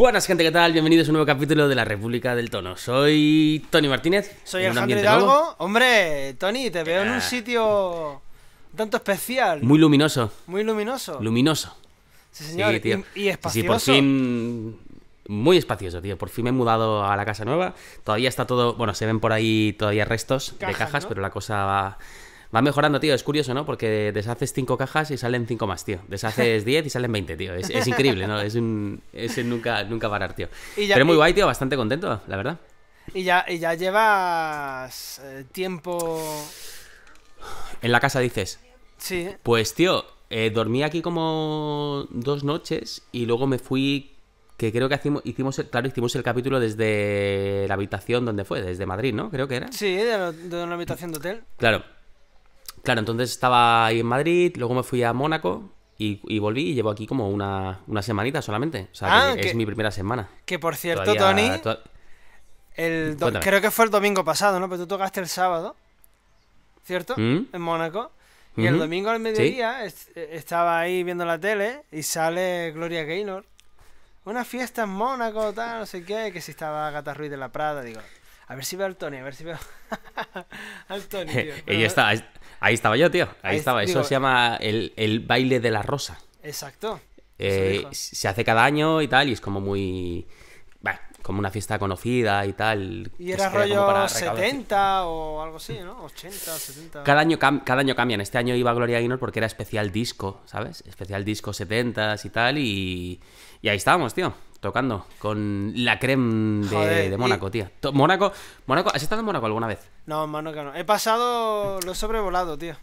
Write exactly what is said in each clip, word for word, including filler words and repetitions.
Buenas gente, ¿qué tal? Bienvenidos a un nuevo capítulo de la República del Tono. Soy Tony Martínez. Soy Alejandro Hidalgo. Nuevo. Hombre, Tony, te veo en un sitio un tanto especial. Muy luminoso. Muy luminoso. Luminoso. Sí, señor. Sí, tío. Y, y espacioso. Sí, por fin... Muy espacioso, tío. Por fin me he mudado a la casa nueva. Todavía está todo... Bueno, se ven por ahí todavía restos cajas, de cajas, ¿no? Pero la cosa va... Va mejorando, tío, es curioso, ¿no? Porque deshaces cinco cajas y salen cinco más, tío. Deshaces diez y salen veinte, tío. Es, es increíble, ¿no? Es un... Es nunca, nunca parar, tío. Ya, Pero muy y... guay, tío, bastante contento, la verdad. Y ya, y ya llevas eh, tiempo... ¿En la casa dices? Sí. Pues, tío, eh, dormí aquí como dos noches y luego me fui... Que creo que hicimos, hicimos el, claro, hicimos el capítulo desde la habitación donde fue, desde Madrid, ¿no? Creo que era. Sí, de, de una habitación de hotel. Claro. Claro, entonces estaba ahí en Madrid, luego me fui a Mónaco y, y volví y llevo aquí como una, una semanita solamente. O sea, ah, que, que es mi primera semana. Que por cierto, Todavía, Tony, to... el do... creo que fue el domingo pasado, ¿no? Pero tú tocaste el sábado, ¿cierto? ¿Mm? En Mónaco. Y uh-huh. el domingo al mediodía ¿Sí? est estaba ahí viendo la tele y sale Gloria Gaynor. Una fiesta en Mónaco, tal, no sé qué, que si estaba Agatha Ruiz de la Prada, digo... A ver si veo al Tony, a ver si veo al Tony, tío. Pero... Ella está, ahí estaba yo, tío. Ahí, ahí estaba. Digo, eso se llama el, el baile de la rosa. Exacto. Eh, se hace cada año y tal, y es como muy... Bueno, como una fiesta conocida y tal. Y era rollo setenta o algo así, ¿no? ochenta, setenta... Cada año, cada año cambian. Este año iba Gloria Gaynor porque era especial disco, ¿sabes? Especial disco setentas y tal, y... Y ahí estábamos, tío. Tocando con la creme de, Joder, de Mónaco, y... tío. Mónaco, Mónaco, ¿has estado en Mónaco alguna vez? No, en Mónaco no. He pasado, lo he sobrevolado, tío.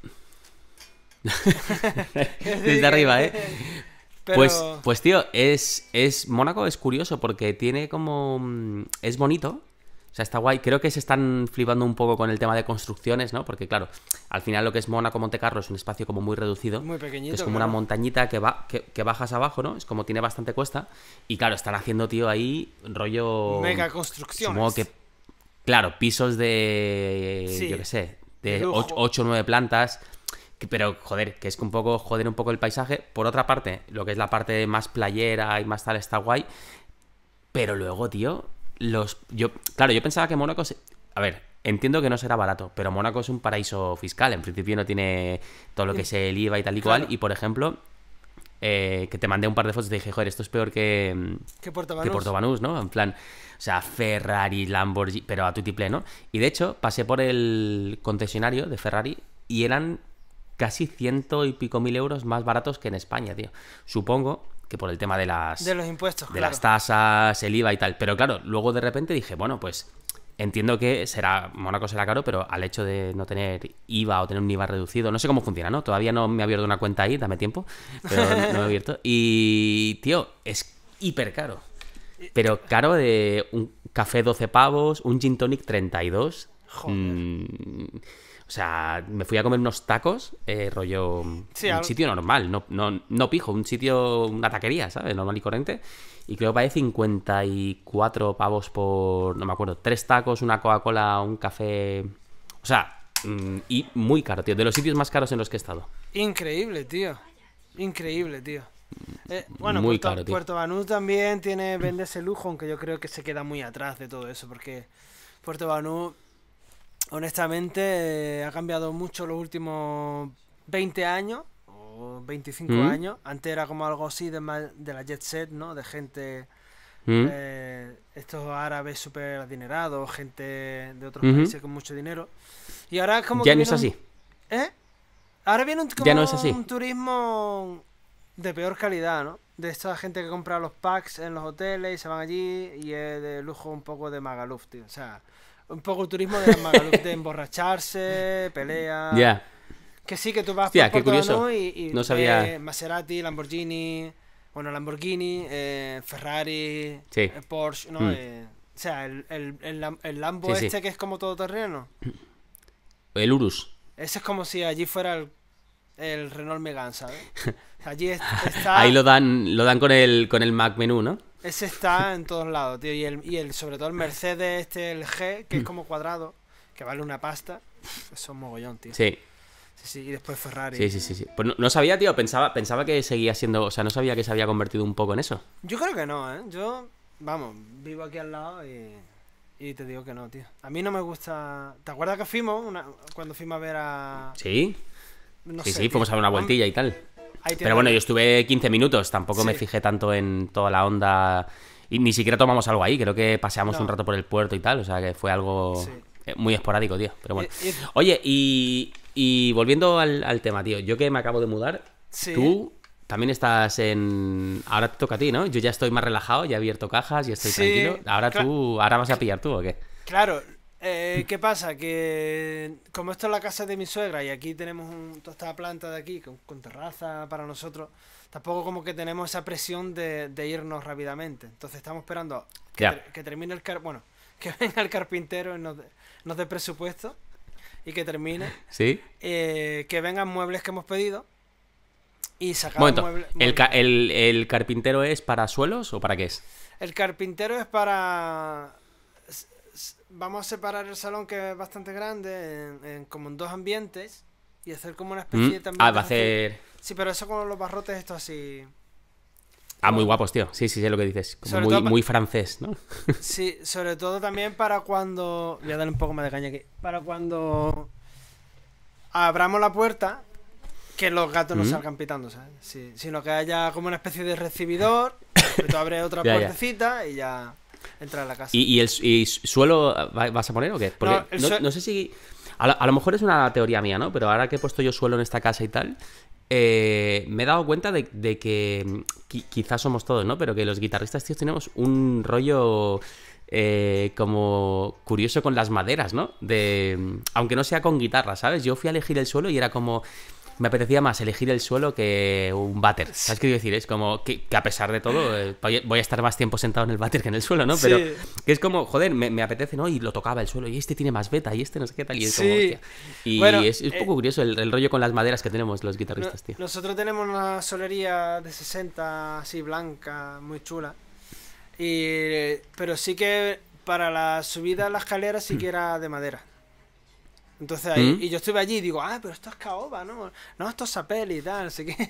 Desde arriba, ¿eh? Pero... Pues, pues, tío, es, es... Mónaco es curioso porque tiene como... Es bonito. O sea, está guay. Creo que se están flipando un poco con el tema de construcciones, ¿no? Porque, claro, al final lo que es Mónaco Montecarlo es un espacio como muy reducido. Muy pequeñito, es como claro. Una montañita que, va, que, que bajas abajo, ¿no? Es como tiene bastante cuesta. Y, claro, están haciendo, tío, ahí rollo... Mega construcciones. Supongo que... Claro, pisos de... Sí, yo qué sé. De ocho o nueve plantas. Que, pero, joder, que es un poco... Joder un poco el paisaje. Por otra parte, lo que es la parte más playera y más tal está guay. Pero luego, tío... Los, yo, claro, yo pensaba que Mónaco... Se, a ver, entiendo que no será barato, pero Mónaco es un paraíso fiscal. En principio no tiene todo lo que es el I V A y tal y cual. Claro. Y, por ejemplo, eh, que te mandé un par de fotos y te dije, joder, esto es peor que... Que Puerto Banús. Que Puerto Banús, ¿no? En plan, o sea, Ferrari, Lamborghini, pero a tutiplé, ¿no? Y, de hecho, pasé por el concesionario de Ferrari y eran casi ciento y pico mil euros más baratos que en España, tío. Supongo... que por el tema de las de los impuestos, de claro. las tasas, el I V A y tal. Pero claro, luego de repente dije, bueno, pues entiendo que será Mónaco será caro, pero al hecho de no tener I V A o tener un I V A reducido, no sé cómo funciona, ¿no? Todavía no me he abierto una cuenta ahí, dame tiempo, pero no me he abierto. Y, tío, es hiper caro. Pero caro de un café doce pavos, un gin tonic treinta y dos. Joder. Mmm, O sea, me fui a comer unos tacos, eh, rollo... Sí, un algo... sitio normal, no, no, no pijo, un sitio, una taquería, ¿sabes? Normal y corriente. Y creo que pagué cincuenta y cuatro pavos por, no me acuerdo, tres tacos, una Coca-Cola, un café... O sea, mmm, y muy caro, tío. De los sitios más caros en los que he estado. Increíble, tío. Increíble, tío. Eh, bueno, muy Puerto, caro, tío. Puerto Banús también tiene, vende ese lujo, aunque yo creo que se queda muy atrás de todo eso, porque Puerto Banús... Honestamente, eh, ha cambiado mucho los últimos veinte años, o veinticinco ¿Mm? años. Antes era como algo así de, de la jet set, ¿no? De gente, ¿Mm? eh, estos árabes súper adinerados, gente de otros ¿Mm? países con mucho dinero. Y ahora es como ya que no es un, así. ¿Eh? Ahora viene un, como ya no es así. un turismo de peor calidad, ¿no? De esta gente que compra los packs en los hoteles y se van allí y es de lujo un poco de Magaluf, tío. O sea... Un poco el turismo de Magaluf, de emborracharse, pelea... Ya. Yeah. Que sí, que tú vas Hostia, por qué curioso. y, y no sabía... eh, Maserati, Lamborghini... Bueno, Lamborghini, eh, Ferrari, sí. eh, Porsche, ¿no? Mm. Eh, o sea, el, el, el, el Lambo sí, este sí. que es como todoterreno. El Urus. Ese es como si allí fuera el, el Renault Megane, ¿sabes? Allí está... Ahí lo dan, lo dan con el, con el Mac Menú, ¿no? Ese está en todos lados, tío. Y el, y el sobre todo el Mercedes, este, el G, que es como cuadrado, que vale una pasta. Eso es un mogollón, tío. Sí. Sí, sí, y después Ferrari. Sí, sí, sí, sí. Pues no, no sabía, tío, pensaba, pensaba que seguía siendo... O sea, no sabía que se había convertido un poco en eso. Yo creo que no, ¿eh? Yo... vamos, vivo aquí al lado y, y te digo que no, tío. A mí no me gusta... ¿Te acuerdas que fuimos una, cuando fuimos a ver a... Sí, no sí, sé, sí, fuimos a dar una vueltilla y tal. Ahí Pero bueno, yo estuve quince minutos, tampoco Sí. me fijé tanto en toda la onda y ni siquiera tomamos algo ahí, creo que paseamos No. un rato por el puerto y tal, o sea que fue algo Sí. eh, muy esporádico, tío, pero bueno. Y- y- Oye, y, y volviendo al, al tema, tío, yo que me acabo de mudar, Sí. tú también estás en... Ahora te toca a ti, ¿no? Yo ya estoy más relajado, ya he abierto cajas, ya estoy Sí, tranquilo. Ahora cla- tú, ahora vas a pillar tú, ¿o qué? Claro, eh, ¿qué pasa? Que como esto es la casa de mi suegra y aquí tenemos un, toda esta planta de aquí con, con terraza para nosotros, tampoco como que tenemos esa presión de, de irnos rápidamente. Entonces estamos esperando que, Ya. ter- que termine el car bueno, que venga el carpintero y nos dé nos dé presupuesto y que termine, ¿Sí? eh, que vengan muebles que hemos pedido y sacar Un momento, muebles. ¿el, muebles. ca- el, el carpintero es para suelos o para qué es? El carpintero es para... s- s- Vamos a separar el salón, que es bastante grande, en, en como en dos ambientes y hacer como una especie ¿Mm? también Ah, de va a reci- hacer... Sí, pero eso con los barrotes, esto así... Ah, muy guapos, tío. Sí, sí, sé lo que dices. Como Sobre muy, todo pa- muy francés, ¿no? Sí, sobre todo también para cuando... Voy a darle un poco más de caña aquí. Para cuando abramos la puerta, que los gatos no ¿Mm? salgan pitando, ¿sabes? Sí, sino que haya como una especie de recibidor, que tú abres otra Ya, ya. puertecita y ya entras a la casa. ¿Y, y el y suelo va- vas a poner o qué? Porque No, no, el sue- no sé si... A lo, a lo mejor es una teoría mía, ¿no? Pero ahora que he puesto yo suelo en esta casa y tal, eh, me he dado cuenta de, de que mm, qui- quizás somos todos, ¿no? Pero que los guitarristas, tíos, tenemos un rollo eh, como curioso con las maderas, ¿no? De, mm, aunque no sea con guitarra, ¿sabes? Yo fui a elegir el suelo y era como... Me apetecía más elegir el suelo que un váter. ¿Sabes qué quiero decir? Es como que, que a pesar de todo eh, voy a- voy a estar más tiempo sentado en el váter que en el suelo, ¿no? Pero Sí. que es como, joder, me, me apetece, ¿no? Y lo tocaba el suelo. Y este tiene más beta y este no sé qué tal. Y es como, Sí. hostia. Y Bueno, es, es un poco eh, curioso el, el rollo con las maderas que tenemos los No- guitarristas, tío. Nosotros tenemos una solería de sesenta, así blanca, muy chula. Y, pero sí que para la subida a la escalera sí que era de madera. Entonces ahí, ¿Mm? y yo estuve allí y digo, ah, pero esto es caoba, ¿no? No, esto es sapel y tal, así que...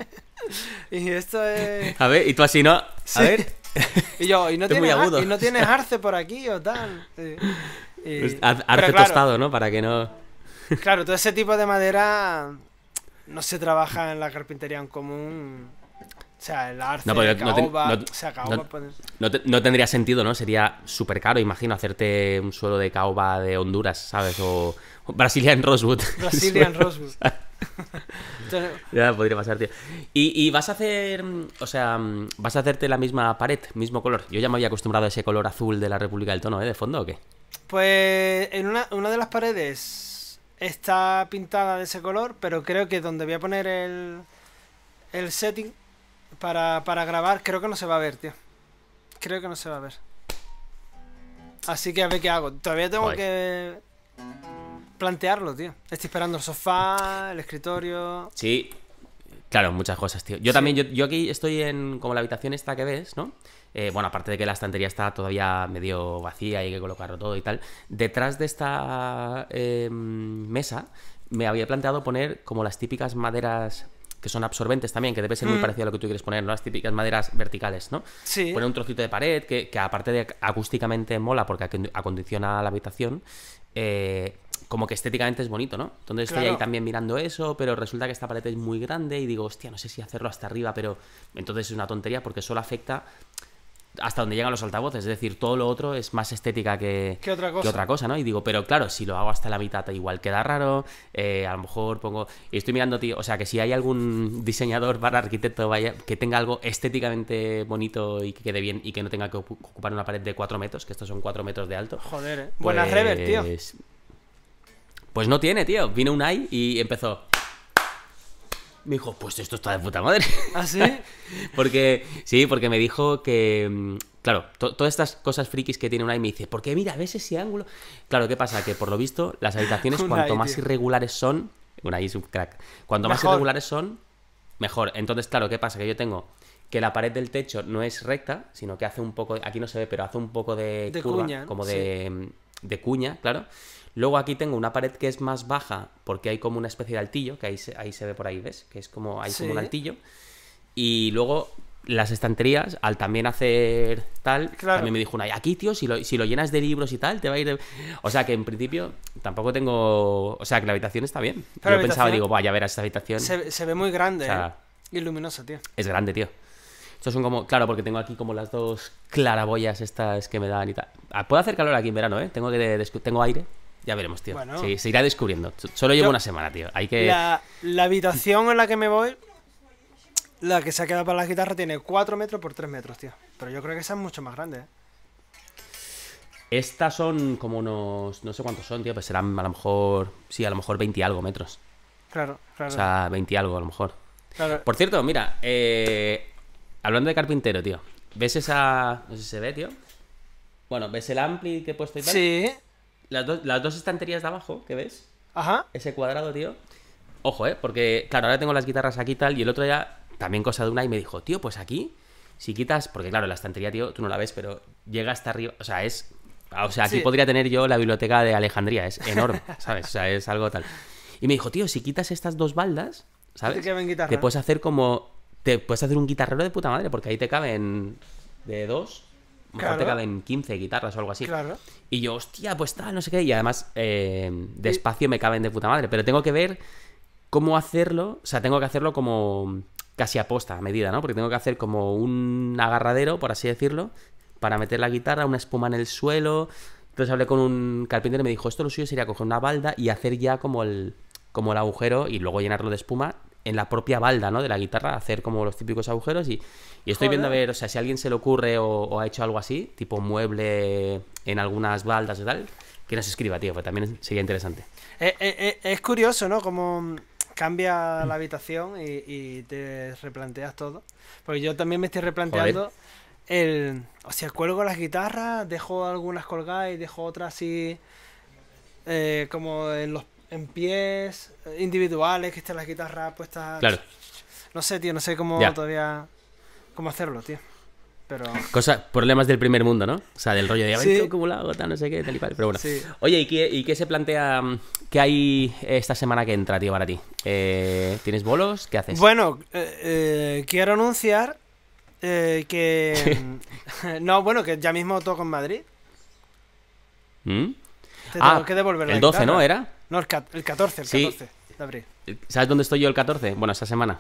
y esto es... A ver, y tú así, ¿no? A Sí. ver. Y yo, ¿y no, Esto es muy tienes, ar- agudo. ¿y no tienes arce por aquí o tal? Sí. Y- Pues, pero haz- arte claro, tostado, ¿no? Para que no... Claro, todo ese tipo de madera no se trabaja en la carpintería en común. O sea, el arce, No, pero no te- caoba, no- o sea, caoba, no- pues, No, te- no tendría sentido, ¿no? Sería súper caro, imagino, hacerte un suelo de caoba de Honduras, ¿sabes? O, o Brazilian Rosewood. Brazilian Suelo, Rosewood. ¿sabes? Entonces, Ya podría pasar, tío. Y, y vas a hacer, mm, o sea, mm, vas a hacerte la misma pared, mismo color. Yo ya me había acostumbrado a ese color azul de la República del Tono, ¿eh? ¿De fondo o qué? pues en una, una de las paredes está pintada de ese color, pero creo que donde voy a poner el, el setting para, para grabar, creo que no se va a ver, tío. Creo que no se va a ver. Así que a ver qué hago. Todavía tengo Guay. que plantearlo, tío. Estoy esperando el sofá, el escritorio. Sí, claro, muchas cosas, tío. Yo Sí. también, yo, yo aquí estoy en como la habitación esta que ves, ¿no? Eh, bueno, aparte de que la estantería está todavía medio vacía y hay que colocarlo todo y tal. Detrás de esta eh, mesa me había planteado poner como las típicas maderas que son absorbentes también, que debe ser muy Mm. parecido a lo que tú quieres poner, ¿no? Las típicas maderas verticales, ¿no? Sí. Poner un trocito de pared que, que aparte de acústicamente mola porque acon- acondiciona la habitación, eh, como que estéticamente es bonito, ¿no? Entonces estoy Claro. ahí también mirando eso, pero resulta que esta pared es muy grande y digo, hostia, no sé si hacerlo hasta arriba, pero entonces es una tontería porque solo afecta hasta donde llegan los altavoces, es decir, todo lo otro es más estética que, ¿Qué otra cosa? que otra cosa, ¿no? Y digo, pero claro, si lo hago hasta la mitad igual queda raro, eh, a lo mejor pongo... Y estoy mirando, tío, o sea, que si hay algún diseñador para arquitecto vaya, que tenga algo estéticamente bonito y que quede bien y que no tenga que ocu- ocupar una pared de cuatro metros, que estos son cuatro metros de alto. Joder, eh. Buena rever, tío. Pues- Pues no tiene, tío. Vino Unai y empezó... Me dijo, pues esto está de puta madre. ¿Ah, sí? Porque, sí, porque me dijo que, mm, claro, to- todas estas cosas frikis que tiene Unai me dice, porque mira, ¿ves ese ángulo? Claro, ¿qué pasa? Que por lo visto, las habitaciones, Unai, cuanto más tío. irregulares son, Unai es un crack, cuanto más Mejor. irregulares son, mejor. Entonces, claro, ¿qué pasa? Que yo tengo que la pared del techo no es recta, sino que hace un poco, aquí no se ve, pero hace un poco de, De curva, cuña, como sí. de, de cuña, claro. Luego aquí tengo una pared que es más baja porque hay como una especie de altillo, que ahí se, ahí se ve por ahí, ¿ves? Que es como, hay Sí. como un altillo. Y luego las estanterías, al también hacer tal, claro. también me dijo una, aquí, tío, si lo, si lo llenas de libros y tal, te va a ir... De... O sea, que en principio tampoco tengo... O sea, que la habitación está bien. Pero yo pensaba, digo, vaya, verás, esta habitación... Se, se ve muy grande, o sea, ¿eh? Y luminosa, tío. Es grande, tío. Estos son como... Claro, porque tengo aquí como las dos claraboyas estas que me dan y tal. Puedo hacer calor aquí en verano, ¿eh? Tengo, que tengo aire. Ya veremos, tío. Bueno, sí, se irá descubriendo. Solo llevo yo, una semana, tío. Hay que... La, la habitación en la que me voy... La que se ha quedado para la guitarra tiene cuatro metros por tres metros, tío. Pero yo creo que esa es mucho más grande, ¿eh? Estas son como unos... No sé cuántos son, tío. Pues serán a lo mejor... Sí, a lo mejor veinte y algo metros. Claro, claro. O sea, veinte y algo a lo mejor. Claro. Por cierto, mira, eh, hablando de carpintero, tío. ¿Ves esa...? No sé si se ve, tío. Bueno, ¿ves el ampli que he puesto y tal? Sí. Las, do las dos estanterías de abajo, ¿qué ves? Ajá. Ese cuadrado, tío. Ojo, ¿eh? Porque, claro, ahora tengo las guitarras aquí y tal. Y el otro día, también cosa de una, y me dijo, tío, pues aquí, si quitas... Porque, claro, la estantería, tío, tú no la ves, pero llega hasta arriba. O sea, es... O sea, aquí sí. podría tener yo la biblioteca de Alejandría. Es enorme, ¿sabes? O sea, es algo tal. Y me dijo, tío, si quitas estas dos baldas, ¿sabes? Te, te puedes hacer como... Te puedes hacer un guitarrero de puta madre, porque ahí te caben de dos... A lo mejor claro. te caben quince guitarras o algo así. Claro. Y yo, hostia, pues tal, no sé qué. Y además, eh, de espacio me caben de puta madre. Pero tengo que ver cómo hacerlo. O sea, tengo que hacerlo como casi a posta, a medida, ¿no? Porque tengo que hacer como un agarradero, por así decirlo, para meter la guitarra, una espuma en el suelo. Entonces hablé con un carpintero y me dijo, esto lo suyo sería coger una balda y hacer ya como el, como el agujero y luego llenarlo de espuma en la propia balda, ¿no? De la guitarra, hacer como los típicos agujeros y... Y estoy Joder. viendo a ver, o sea, si a alguien se le ocurre o, o ha hecho algo así, tipo mueble en algunas baldas y tal, que nos escriba, tío, pues también sería interesante. Eh, eh, es curioso, ¿no? Cómo cambia la habitación y, y te replanteas todo. Porque yo también me estoy replanteando Joder. el... O sea, cuelgo las guitarras, dejo algunas colgadas y dejo otras así... Eh, como en los en pies individuales, que estén las guitarras puestas... Claro. No sé, tío, no sé cómo ya. todavía... cómo hacerlo, tío. Pero... Cosa, problemas del primer mundo, ¿no? O sea, del rollo de haber sí. acumulado, tal, no sé qué, tal y cual. Pero bueno. Sí. Oye, ¿y qué, ¿y qué se plantea? ¿Qué hay esta semana que entra, tío, para ti? Eh, ¿Tienes bolos? ¿Qué haces? Bueno, eh, eh, quiero anunciar eh, que... no, bueno, que ya mismo toco en Madrid. ¿Mm? Te tengo ah, que devolver la el doce, guitarra. ¿no? ¿Era? No, el, el catorce, el sí. catorce de abril. ¿Sabes dónde estoy yo el catorce? Bueno, esta semana.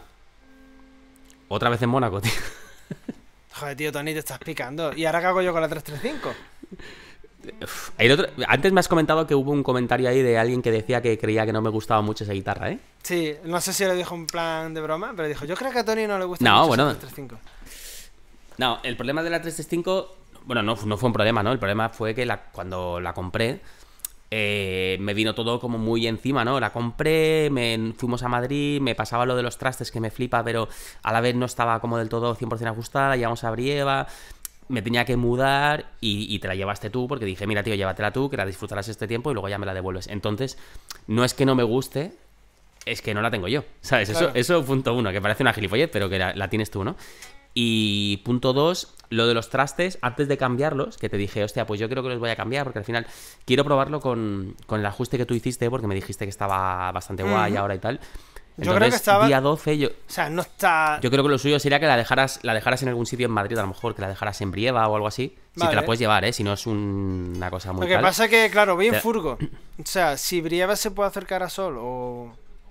Otra vez en Mónaco, tío. Joder, tío, Tony, te estás picando. ¿Y ahora qué hago yo con la trescientos treinta y cinco? El otro... Antes me has comentado que hubo un comentario ahí de alguien que decía que creía que no me gustaba mucho esa guitarra, ¿eh? Sí, no sé si lo dijo en plan de broma, pero dijo, yo creo que a Tony no le gusta no, mucho bueno. la trescientos treinta y cinco. No, el problema de la trescientos treinta y cinco... Bueno, no, no fue un problema, ¿no? El problema fue que la, cuando la compré... Eh, me vino todo como muy encima, ¿no? La compré, me fuimos a Madrid, me pasaba lo de los trastes que me flipa, pero a la vez no estaba como del todo cien por cien ajustada, llegamos a Brieva, me tenía que mudar y, y te la llevaste tú porque dije, mira, tío, llévatela tú, que la disfrutarás este tiempo y luego ya me la devuelves. Entonces, no es que no me guste, es que no la tengo yo, ¿sabes? Claro. Eso, eso punto uno, que parece una gilipollez, pero que la, la tienes tú, ¿no? Y punto dos, lo de los trastes, antes de cambiarlos, que te dije, hostia, pues yo creo que los voy a cambiar, porque al final quiero probarlo con, con el ajuste que tú hiciste, porque me dijiste que estaba bastante guay mm-hmm. ahora y tal. Entonces, yo creo que estaba... día doce, yo... O sea, no está... Yo creo que lo suyo sería que la dejaras, la dejaras en algún sitio en Madrid, a lo mejor, que la dejaras en Brieva o algo así. Vale. Si te la puedes llevar, ¿eh? Si no es un... una cosa muy Lo que tal. pasa es que, claro, voy en te... furgo. O sea, si Brieva se puede acercar a Sol o...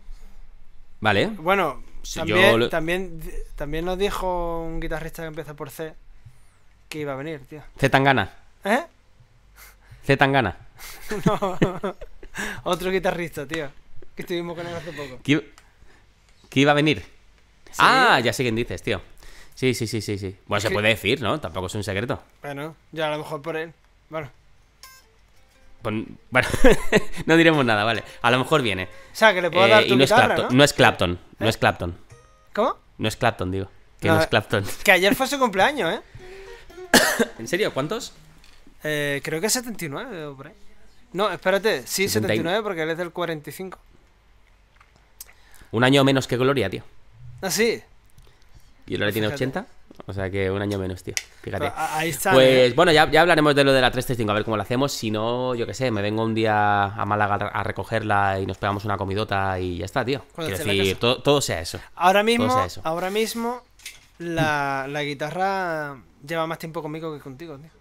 Vale. Bueno... También, yo... también, también nos dijo un guitarrista que empieza por C que iba a venir, tío. C Tangana. ¿Eh? C Tangana. No. Otro guitarrista, tío. Que estuvimos con él hace poco. ¿Que, que iba a venir? ¿Sí? Ah, ya sé quién dices, tío. Sí, sí, sí, sí, sí. Bueno, se puede decir, ¿no? Tampoco es un secreto. Bueno, ya a lo mejor por él. Bueno. Pues, bueno, no diremos nada, vale. A lo mejor viene. O sea, que le puedo eh, dar tu y no guitarra, es Clapton, ¿no? no es Clapton, ¿Eh? no es Clapton. ¿Cómo? No es Clapton, digo. Que no, no es Clapton. Que ayer fue su cumpleaños, ¿eh? ¿En serio? ¿Cuántos? Eh, creo que setenta y nueve o por ahí. No, espérate, sí, setenta y nueve porque él es del cuarenta y cinco. Un año menos que Gloria, tío. ¿Ah, sí? Y Gloria tiene ochenta. O sea que un año menos, tío. Fíjate. Pero ahí está. Pues eh. bueno, ya, ya hablaremos de lo de la trescientos treinta y cinco, a ver cómo lo hacemos. Si no, yo qué sé, me vengo un día a Málaga a recogerla y nos pegamos una comidota y ya está, tío. Quiero decir, todo, todo sea eso. Ahora mismo, sea eso. ahora mismo la, la guitarra lleva más tiempo conmigo que contigo, tío.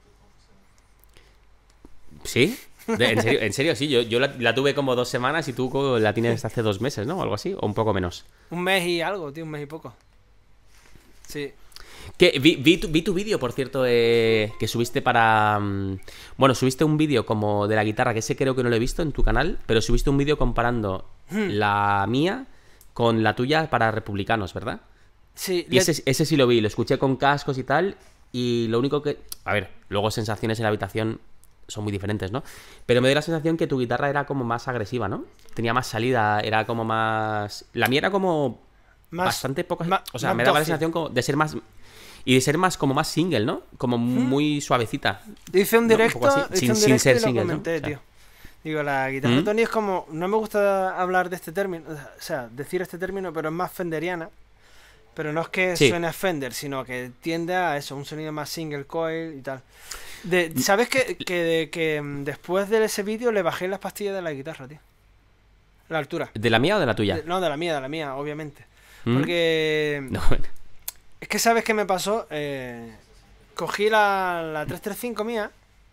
¿Sí? De, ¿En serio? ¿En serio? Sí, yo, yo la, la tuve como dos semanas y tú la tienes hace dos meses, ¿no? O algo así, o un poco menos. Un mes y algo, tío, un mes y poco. Sí. Que vi, vi tu, vi tu vídeo, por cierto, eh, que subiste para... Um, bueno, subiste un vídeo como de la guitarra, que ese creo que no lo he visto en tu canal, pero subiste un vídeo comparando hmm. la mía con la tuya para republicanos, ¿verdad? Sí. Y le... ese, ese sí lo vi, lo escuché con cascos y tal, y lo único que... A ver, luego sensaciones en la habitación son muy diferentes, ¿no? Pero me dio la sensación que tu guitarra era como más agresiva, ¿no? Tenía más salida, era como más... La mía era como... Más, bastante poco... Más, o sea, me daba la sensación como de ser más... Y de ser más como más single, ¿no? Como muy suavecita. Hice un directo, ¿no? Un hice sin, un sin directo ser y lo single, comenté, ¿no? tío. O sea, digo, la guitarra ¿Mm? de Tony es como... No me gusta hablar de este término, o sea, decir este término, pero es más fenderiana. Pero no es que sí. suene a Fender, sino que tiende a eso, un sonido más single coil y tal. De, ¿Sabes que, que, de, que después de ese vídeo le bajé las pastillas de la guitarra, tío? La altura. ¿De la mía o de la tuya? De, no, de la mía, de la mía, obviamente. ¿Mm? Porque... No, bueno. Es que ¿sabes qué me pasó? Eh, cogí la, la trescientos treinta y cinco mía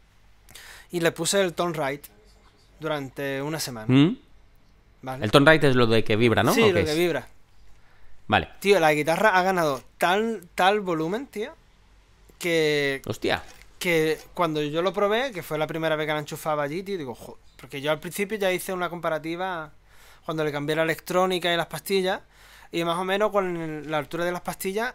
y le puse el tone right durante una semana. ¿Mm? ¿Vale? El tone right es lo de que vibra, ¿no? Sí, lo que que vibra. Vale. Tío, la guitarra ha ganado tal, tal volumen, tío, que... Hostia. Que cuando yo lo probé, que fue la primera vez que la enchufaba allí, tío, digo, joder, porque yo al principio ya hice una comparativa cuando le cambié la electrónica y las pastillas, y más o menos con la altura de las pastillas,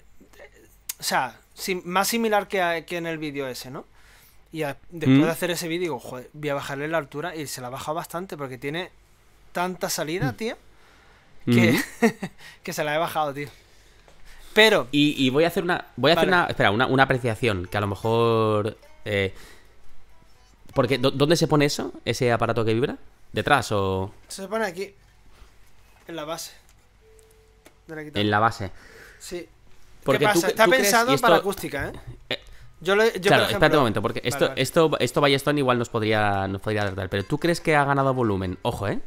o sea, sim, más similar que, a, que en el vídeo ese, ¿no? Y a, después mm. de hacer ese vídeo, digo, joder, voy a bajarle la altura, y se la ha bajado bastante, porque tiene tanta salida, tío, que, mm. que se la he bajado, tío. Pero... Y, y voy a hacer una... Voy a vale. hacer una... Espera, una, una apreciación, que a lo mejor... Eh, porque, ¿dónde se pone eso? ¿Ese aparato que vibra? ¿Detrás o...? Se pone aquí, en la base de la guitarra. En la base. Sí. Porque ¿Qué pasa? Tú, Está tú pensado esto... para acústica, ¿eh? eh yo lo, yo, claro, por ejemplo... espérate un momento, porque esto, vale, vale. esto, esto Ballestón igual nos podría, nos podría alertar. Pero ¿tú crees que ha ganado volumen? Ojo, ¿eh?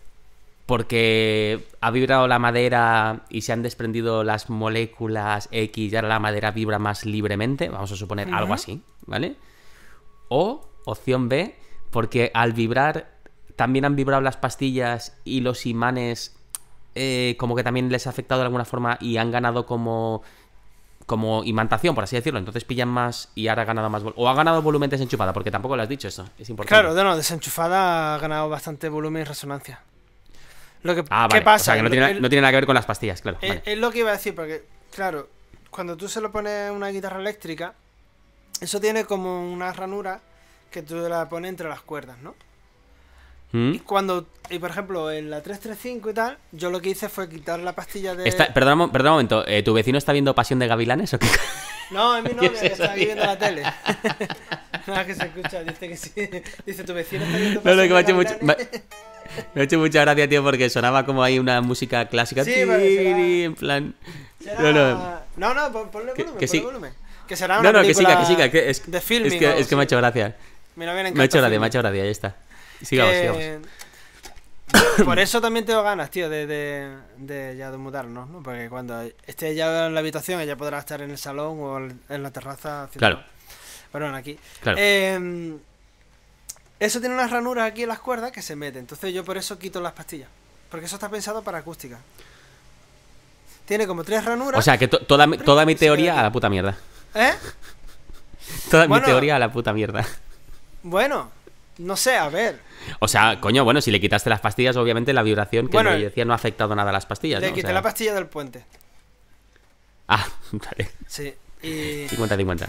Porque ha vibrado la madera y se han desprendido las moléculas X y ahora la madera vibra más libremente. Vamos a suponer uh-huh. algo así, ¿vale? O, opción B, porque al vibrar también han vibrado las pastillas y los imanes eh, como que también les ha afectado de alguna forma y han ganado como... como imantación, por así decirlo, entonces pillan más y ahora ha ganado más volumen. O ha ganado volumen desenchufada, porque tampoco lo has dicho eso, es importante. Claro, no, desenchufada ha ganado bastante volumen y resonancia. Lo que, ah, vale. ¿Qué pasa? O sea, que no tiene, el, no tiene nada que ver con las pastillas, claro. Es, vale. es lo que iba a decir, porque, claro, cuando tú se lo pones una guitarra eléctrica, eso tiene como una ranura que tú la pones entre las cuerdas, ¿no? ¿Mm? Y cuando, y por ejemplo, en la trescientos treinta y cinco y tal, yo lo que hice fue quitar la pastilla de... Está, perdón, perdón un momento, eh, ¿tu vecino está viendo Pasión de Gavilanes o qué? No, es mi novia que está aquí viendo la tele. Nada, que se escucha, dice que sí. Dice, tu vecino está viendo Pasión no, no, que me ha de hecho mucho, me, me ha hecho mucha gracia, tío, porque sonaba como ahí una música clásica. Sí, pero será, en plan... Será... No, no, no, no pon, ponle volumen, que, que ponle sí. volumen. Que será una no, no, que película siga, que siga. Que es, de filming. Es que, es que sí. me ha hecho gracia. Me, me ha hecho gracia, me ha hecho gracia, ya está. Sigamos, que... sigamos. Por eso también tengo ganas, tío, de, de, de ya de mudarnos, ¿no? Porque cuando esté ya en la habitación, ella podrá estar en el salón o en la terraza. Claro. Pero bueno, aquí. Claro. Eh, eso tiene unas ranuras aquí en las cuerdas que se meten. Entonces yo por eso quito las pastillas. Porque eso está pensado para acústica. Tiene como tres ranuras. O sea, que to toda, toda mi teoría a la puta mierda. ¿Eh? Toda bueno, mi teoría a la puta mierda. Bueno, no sé, a ver. O sea, coño, bueno, si le quitaste las pastillas, obviamente la vibración que bueno, yo decía no ha afectado nada a las pastillas. Le ¿no? quité o sea... la pastilla del puente. Ah, vale. Sí. Y... cincuenta cincuenta.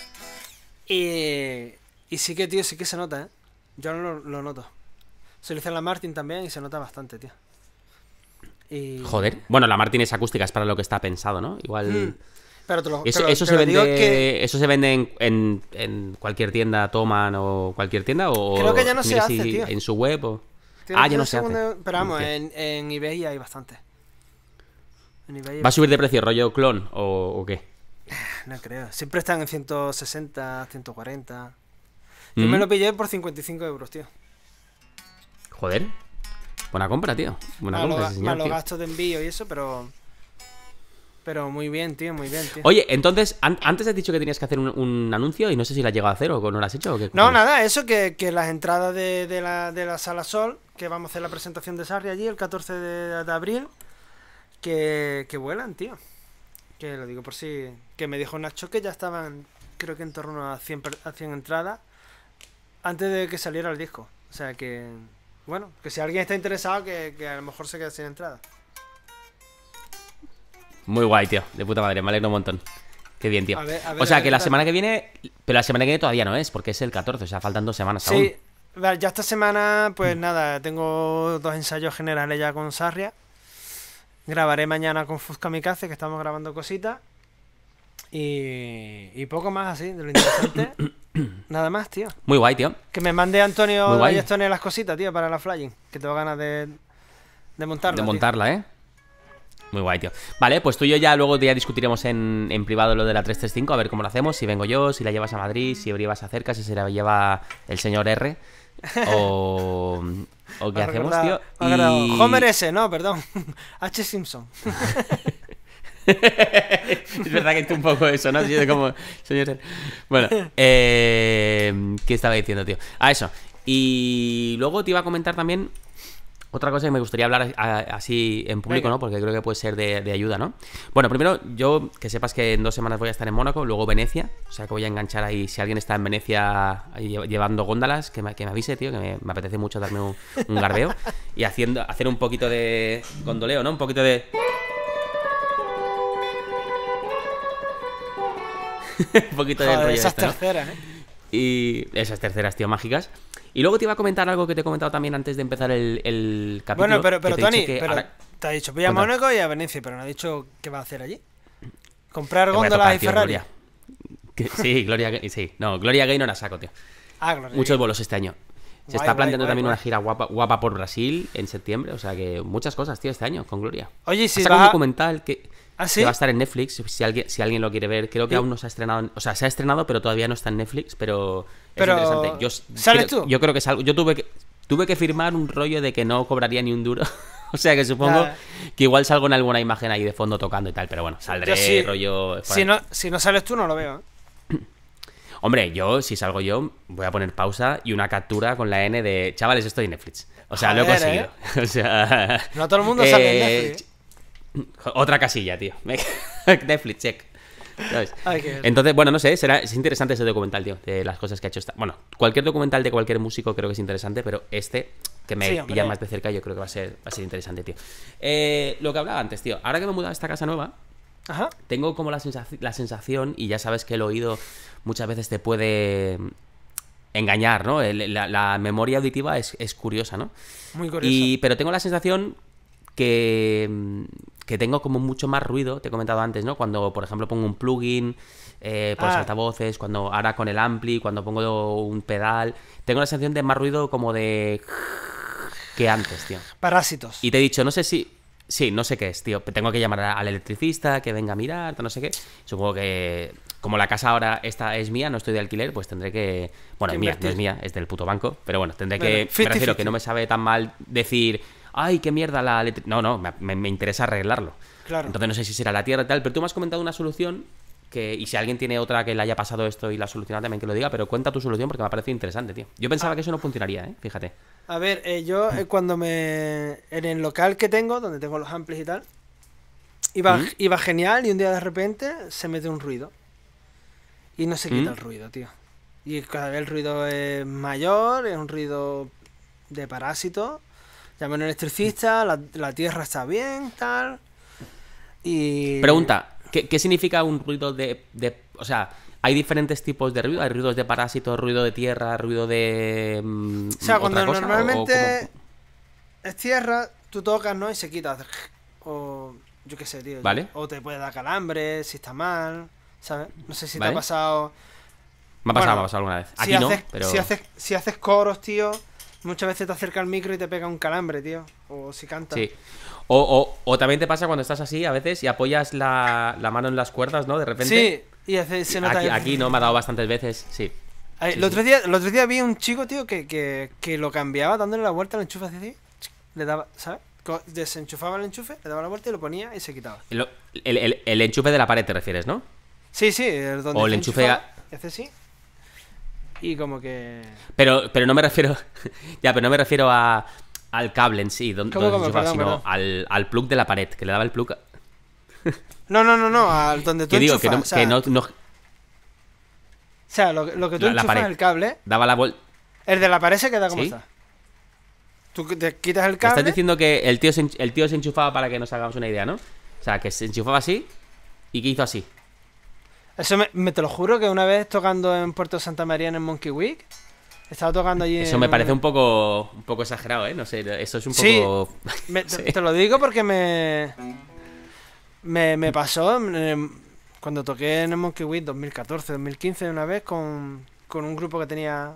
Y... y sí que, tío, sí que se nota, ¿eh? Yo no lo, lo noto. Se lo hice en la Martin también y se nota bastante, tío. Y... Joder. Bueno, la Martin es acústica, es para lo que está pensado, ¿no? Igual... Mm. Pero te lo, eso, te lo, eso, te se lo vende, digo que... ¿Eso se vende en, en, en cualquier tienda, Toman o cualquier tienda? O creo que ya no se hace, si, tío. En su web o... Creo ah, ya no se hace. De... Pero vamos, en, en eBay hay bastante. En eBay ¿Va a subir de precio rollo clon o, o qué? No creo. Siempre están en ciento sesenta, ciento cuarenta. Yo mm. me lo pillé por cincuenta y cinco euros, tío. Joder. Buena compra, tío. Buena más compra, lo, señor, más los tío. gastos de envío y eso, pero... Pero muy bien, tío, muy bien, tío. Oye, entonces, an antes has dicho que tenías que hacer un, un anuncio y no sé si lo has llegado a hacer o no lo has hecho o qué. No, nada, eso, que, que las entradas de, de, la, de la Sala Sol, que vamos a hacer la presentación de Sarri allí el catorce de, de abril, que, que vuelan, tío. Que lo digo por si... Que me dijo Nacho que ya estaban, creo que en torno a cien, a cien entradas antes de que saliera el disco. O sea que... Bueno, que si alguien está interesado, que, que a lo mejor se quede sin entrada. Muy guay, tío. De puta madre, me alegro un montón. Qué bien, tío. A ver, a ver, o sea, ver, que la ver, semana que viene... Pero la semana que viene todavía no es, porque es el catorce, o sea, faltan dos semanas aún. Sí, ya esta semana, pues nada, tengo dos ensayos generales ya con Sarria. Grabaré mañana con Fusca Kamikaze, que estamos grabando cositas. Y, y poco más así, de lo interesante. Nada más, tío. Muy guay, tío. Que me mande Antonio Ballestone las cositas, tío, para la flying. Que tengo ganas de, de montarla. De montarla, tío. ¿eh? Muy guay, tío. Vale, pues tú y yo ya luego ya discutiremos en, en privado lo de la tres tres cinco, a ver cómo lo hacemos, si vengo yo, si la llevas a Madrid, si llevas a cerca, si se la lleva el señor R. O, o qué hacemos, tío. Y... Homer S, no, perdón. H. Simpson. Es verdad que tú un poco eso, ¿no? Yo como, señor... Bueno, eh, ¿qué estaba diciendo, tío? Ah, eso. Y luego te iba a comentar también otra cosa que me gustaría hablar así en público, ¿no? Porque creo que puede ser de, de ayuda, ¿no? Bueno, primero, yo que sepas que en dos semanas voy a estar en Mónaco, luego Venecia, o sea que voy a enganchar ahí, si alguien está en Venecia llevando góndalas, que me, que me avise, tío, que me, me apetece mucho darme un, un garbeo y haciendo, hacer un poquito de gondoleo, ¿no? Un poquito de... un poquito de Joder, rollo esas este, ¿no? terceras, ¿eh? Y esas terceras, tío, mágicas. Y luego te iba a comentar algo que te he comentado también antes de empezar el, el capítulo. Bueno, pero, pero te Tony, que pero ahora... te ha dicho, voy a Mónaco y a Venecia, pero no ha dicho qué va a hacer allí. Comprar Te góndolas tocar, y tío, Ferrari. Gloria. Que, sí, Gloria, sí. No, Gloria Gaynor a saco, tío. Ah, Gloria. Muchos vuelos este año. Se Guay, está planteando guay, también guay, una gira guapa, guapa por Brasil en septiembre. O sea que muchas cosas, tío, este año con Gloria. Oye, si va va un documental que, ¿Ah, sí? que va a estar en Netflix. Si alguien, si alguien lo quiere ver, creo que ¿Sí? aún no se ha estrenado. O sea, se ha estrenado, pero todavía no está en Netflix. Pero es pero... interesante. Yo, ¿Sales creo, tú? Yo creo que salgo. Yo tuve que, tuve que firmar un rollo de que no cobraría ni un duro. O sea que supongo ya. que igual salgo en alguna imagen ahí de fondo tocando y tal. Pero bueno, saldré sí. rollo. Si no, si no sales tú, no lo veo, ¿eh? Hombre, yo, si salgo yo, voy a poner pausa y una captura con la N de chavales, estoy en Netflix. O sea, Joder, lo he conseguido. ¿eh? O sea. No todo el mundo eh... sale en Netflix. Otra casilla, tío. Netflix, check. ¿Sabes? Ay, qué... Entonces, bueno, no sé, será, es interesante ese documental, tío, de las cosas que ha hecho esta. Bueno, cualquier documental de cualquier músico creo que es interesante, pero este, que me sí, pilla más de cerca, yo creo que va a ser, va a ser interesante, tío. Eh, lo que hablaba antes, tío, ahora que me he mudado a esta casa nueva, Ajá. tengo como la, sensac la sensación, y ya sabes que el oído muchas veces te puede engañar, ¿no? El, la, la memoria auditiva es, es curiosa, ¿no? Muy curiosa. Y, pero tengo la sensación que, que tengo como mucho más ruido, te he comentado antes, ¿no? Cuando, por ejemplo, pongo un plugin eh, por ah. los altavoces, cuando ahora con el ampli, cuando pongo un pedal, tengo la sensación de más ruido como de... que antes, tío. Parásitos. Y te he dicho, no sé si... Sí, no sé qué es, tío. Tengo que llamar al electricista, que venga a mirar, no sé qué. Supongo que... Como la casa ahora esta es mía, no estoy de alquiler, pues tendré que... Bueno, es mía, no es mía, es del puto banco. Pero bueno, tendré bueno, que... cincuenta, me refiero cincuenta. Que no me sabe tan mal decir... Ay, qué mierda la electricidad. No, no, me, me interesa arreglarlo. Claro. Entonces no sé si será la tierra y tal, pero tú me has comentado una solución que... Y si alguien tiene otra que le haya pasado esto y la ha solucionado también que lo diga, pero cuenta tu solución porque me ha parecido interesante, tío. Yo pensaba ah. que eso no funcionaría, ¿eh? Fíjate. A ver, eh, yo eh, cuando me... En el local que tengo, donde tengo los amplis y tal, iba, ¿Mm? iba genial y un día de repente se mete un ruido. Y no se quita ¿Mm? el ruido, tío. Y cada vez el ruido es mayor, es un ruido de parásito. Llamo a un electricista, la, la tierra está bien, tal. Y... Pregunta, ¿qué, qué significa un ruido de, de... O sea, hay diferentes tipos de ruido, hay ruidos de parásito, ruido de tierra, ruido de... Um, o sea, cuando cosa, normalmente o, es tierra, tú tocas, ¿no? Y se quita. O yo qué sé, tío. ¿Vale? O te puede dar calambre, si está mal, ¿sabes? No sé si ¿Vale? te ha pasado... Me ha pasado, bueno, me ha pasado alguna vez. Aquí si no, haces, pero... Si haces, si haces coros, tío... Muchas veces te acerca el micro y te pega un calambre, tío. O si cantas. Sí. O, o, o también te pasa cuando estás así a veces y apoyas la, la mano en las cuerdas, ¿no? De repente. Sí, y hace, se nota. Aquí, aquí no me ha dado bastantes veces, sí. Ay, sí, el, otro sí. Día, el otro día vi un chico, tío, que, que, que lo cambiaba dándole la vuelta al enchufe así. Le daba, ¿sabes? desenchufaba el enchufe, le daba la vuelta y lo ponía y se quitaba. El, el, el, el enchufe de la pared te refieres, ¿no? Sí, sí, el donde o el enchufe a... hace así. Y como que... Pero, pero no me refiero... ya, pero no me refiero a, al cable en sí, donde, ¿Cómo, donde cómo? Perdón, sino perdón. Al, al plug de la pared, que le daba el plug... no, no, no, no, al donde tú que digo, enchufas. que no... O sea, que no, no... O sea, lo, lo que tú La- la enchufas pared. el cable, Daba la vuelta... el de la pared se queda como ¿Sí? está. Tú te quitas el ¿Me cable... estás diciendo que el tío, se, en- el tío se enchufaba para que nos hagamos una idea, ¿no? O sea, que se enchufaba así y que hizo así. Eso me, me te lo juro que una vez tocando en Puerto Santa María en el Monkey Week, estaba tocando allí Eso en me un- parece un poco un poco exagerado, ¿eh? No sé, eso es un Sí. poco... Me- te, Sí. te lo digo porque me... Me, me pasó eh, cuando toqué en el Monkey Week dos mil catorce, dos mil quince una vez con, con un grupo que tenía...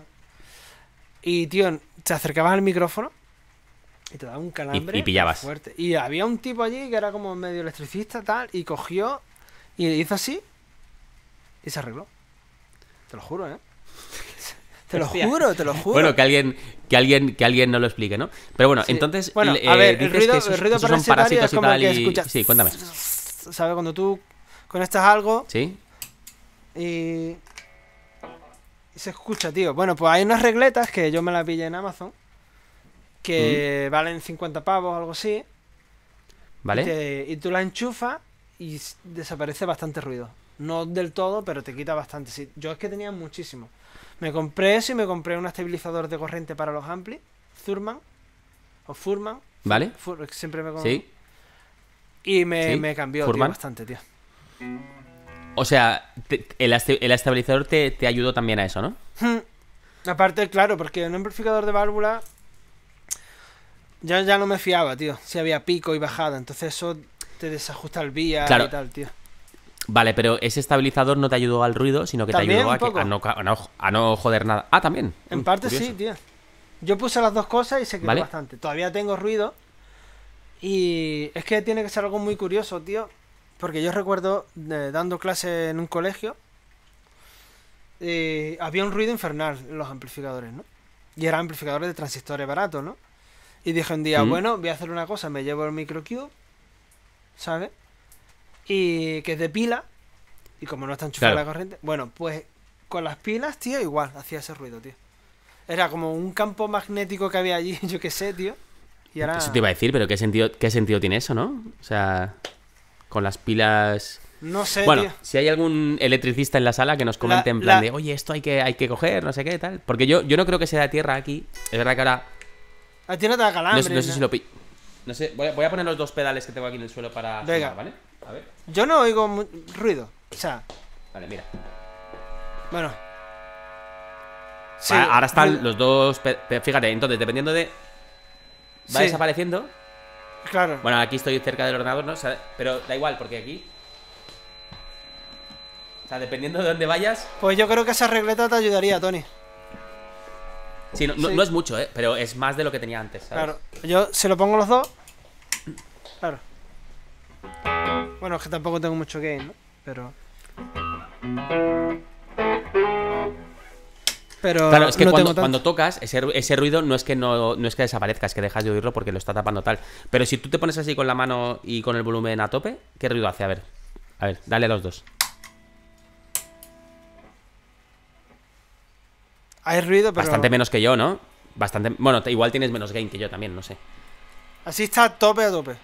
Y, tío, te acercabas al micrófono y te daba un calambre Y- y pillabas. fuerte. Y había un tipo allí que era como medio electricista tal, y cogió y hizo así y se arregló. Te lo juro, ¿eh? Te lo Hostia. juro, te lo juro. Bueno, que alguien, que alguien, que alguien no lo explique, ¿no? Pero bueno, Sí. entonces, Bueno, eh, a ver, el dices ruido, que esos, el ruido esos son parasitario parásitos es y como tal que y... escuchas... Sí, cuéntame. ¿Sabes? Cuando tú conectas algo ¿Sí? y... y se escucha, tío. Bueno, pues hay unas regletas que yo me las pillé en Amazon que valen cincuenta pavos o algo así. ¿Vale? Y, te- y tú las enchufas y s- desaparece bastante ruido. No del todo, pero te quita bastante. Sí, yo es que tenía muchísimo. Me compré eso y me compré un estabilizador de corriente para los amplis. Thurman. O Furman. ¿Vale? Fur- siempre me con- Sí. Y me, Sí. me cambió, tío, Furman. bastante, tío. O sea, te- el, este- el estabilizador te, te ayudó también a eso, ¿no? Hmm. Aparte, claro, porque un amplificador de válvula ya, ya no me fiaba, tío. Si había pico y bajada. Entonces eso te desajusta el vía Claro. y tal, tío. Vale, pero ese estabilizador no te ayudó al ruido, sino que También te ayudó un a, que- poco. a, no, ca- a, no, a no joder nada. Ah, también. En Uy, parte curioso. sí, tío. Yo puse las dos cosas y se quedó Vale. bastante. Todavía tengo ruido. Y es que tiene que ser algo muy curioso, tío. Porque yo recuerdo eh, dando clase en un colegio. eh, había un ruido infernal en los amplificadores, ¿no? Y eran amplificadores de transistores baratos, ¿no? Y dije un día, Mm. bueno, voy a hacer una cosa. Me llevo el microcube, ¿sabes? Y que es de pila. Y como no está enchufada Claro. la corriente. Bueno, pues con las pilas, tío, igual hacía ese ruido, tío. Era como un campo magnético que había allí, yo qué sé, tío. Y era... Eso te iba a decir, pero ¿qué sentido, qué sentido tiene eso, no? O sea, con las pilas... No sé, Bueno, tío. si hay algún electricista en la sala que nos comente La- en plan la- de, oye, esto hay que, hay que coger, no sé qué, tal. Porque yo, yo no creo que sea de tierra aquí. Es verdad que ahora... A ti no te da No, calambre. sé- no sé ¿no? si lo pi... No sé, voy a, voy a poner los dos pedales que tengo aquí en el suelo para... Venga. sonar, ¿vale? A ver. Yo no oigo mu- ruido. O sea, Vale, mira. bueno. Sí, Vale, ahora están ruido. los dos... pe- pe- Fíjate, entonces, dependiendo de... Va Sí. desapareciendo. Claro. Bueno, aquí estoy cerca del ordenador, ¿no? O sea, pero da igual, porque aquí... O sea, dependiendo de dónde vayas... Pues yo creo que esa regleta te ayudaría, Tony. Sí, no, no- Sí. no es mucho, ¿eh? Pero es más de lo que tenía antes, ¿sabes? Claro. Yo se lo pongo los dos. Claro. Bueno, es que tampoco tengo mucho gain, ¿no? Pero. Pero. Claro, es que no cuando, tengo tanto. cuando tocas, ese, ru- ese ruido no es que no, no es que desaparezca, es que dejas de oírlo porque lo está tapando tal. Pero si tú te pones así con la mano y con el volumen a tope, ¿qué ruido hace? A ver. A ver, dale a los dos. Hay ruido, pero. Bastante menos que yo, ¿no? Bastante. Bueno, te- igual tienes menos gain que yo también, no sé. Así está a tope a tope.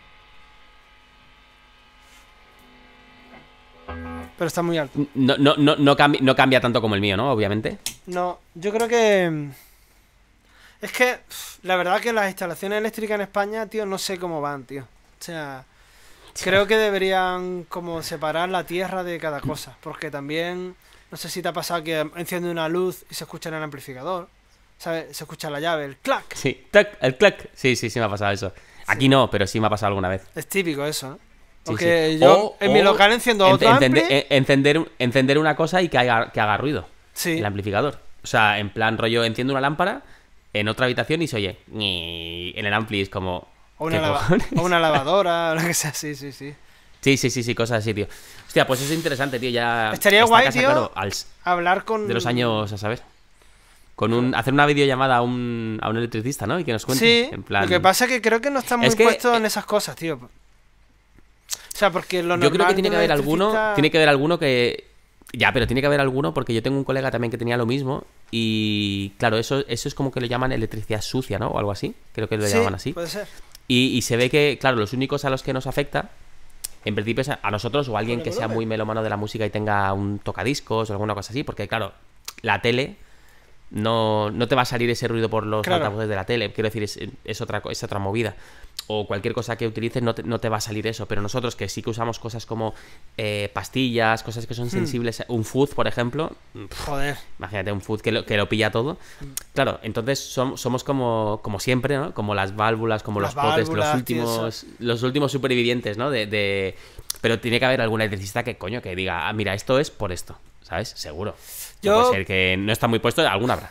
Pero está muy alto. No, no, no, no, cambi- no cambia tanto como el mío, ¿no? Obviamente. No, yo creo que. Es que, pf, la verdad que las instalaciones eléctricas en España, tío, no sé cómo van, tío. O sea, creo que deberían como separar la tierra de cada cosa. Porque también, no sé si te ha pasado que enciende una luz y se escucha en el amplificador. ¿Sabes? Se escucha la llave, el clac. Sí, tac, el clac. Sí, sí, sí me ha pasado eso. Aquí no, pero sí me ha pasado alguna vez. Es típico eso, ¿no? Sí, Porque sí. yo O- en mi o local enciendo ence- otro encender, ampli. eh, encender, un- encender una cosa y que haga, que haga ruido. Sí. El amplificador. O sea, en plan rollo, enciendo una lámpara en otra habitación y se oye. "Ñi", en el ampli es como. O una, ¿qué lava- cojones? o una lavadora, o lo que sea, sí, sí, sí. Sí, sí, sí, sí, cosas así, tío. Hostia, pues eso es interesante, tío. Ya. Estaría esta guay, casa, tío. claro, al s- Hablar con. de los años, a saber. con un hacer una videollamada a un, a un electricista, ¿no? Y que nos cuente. Sí, en plan... lo que pasa es que creo que no están muy es que, puestos eh... en esas cosas, tío. O sea, porque lo normal Yo creo que tiene que haber electricista... alguno, tiene que haber alguno que... Ya, pero tiene que haber alguno porque yo tengo un colega también que tenía lo mismo y claro, eso, eso es como que lo llaman electricidad sucia, ¿no? O algo así, creo que lo sí, llaman así. Puede ser. Y, y se ve que, claro, los únicos a los que nos afecta, en principio es a nosotros o a alguien que sea muy melómano de la música y tenga un tocadiscos o alguna cosa así, porque claro, la tele... No, no te va a salir ese ruido por los claro. altavoces de la tele. Quiero decir, es, es, otra, es otra movida. O cualquier cosa que utilices no te, no te va a salir eso. Pero nosotros que sí que usamos cosas como eh, pastillas, cosas que son sensibles, hmm. un fuzz, por ejemplo. Joder. Imagínate un fuzz que lo, que lo pilla todo. Claro, entonces som, somos como, como siempre, ¿no? Como las válvulas, como las los potes, los últimos, los últimos supervivientes, ¿no? De, de... Pero tiene que haber algún electricista que, coño, que diga, ah, mira, esto es por esto, ¿sabes? Seguro. Yo no puede ser que no está muy puesto, alguna habrá.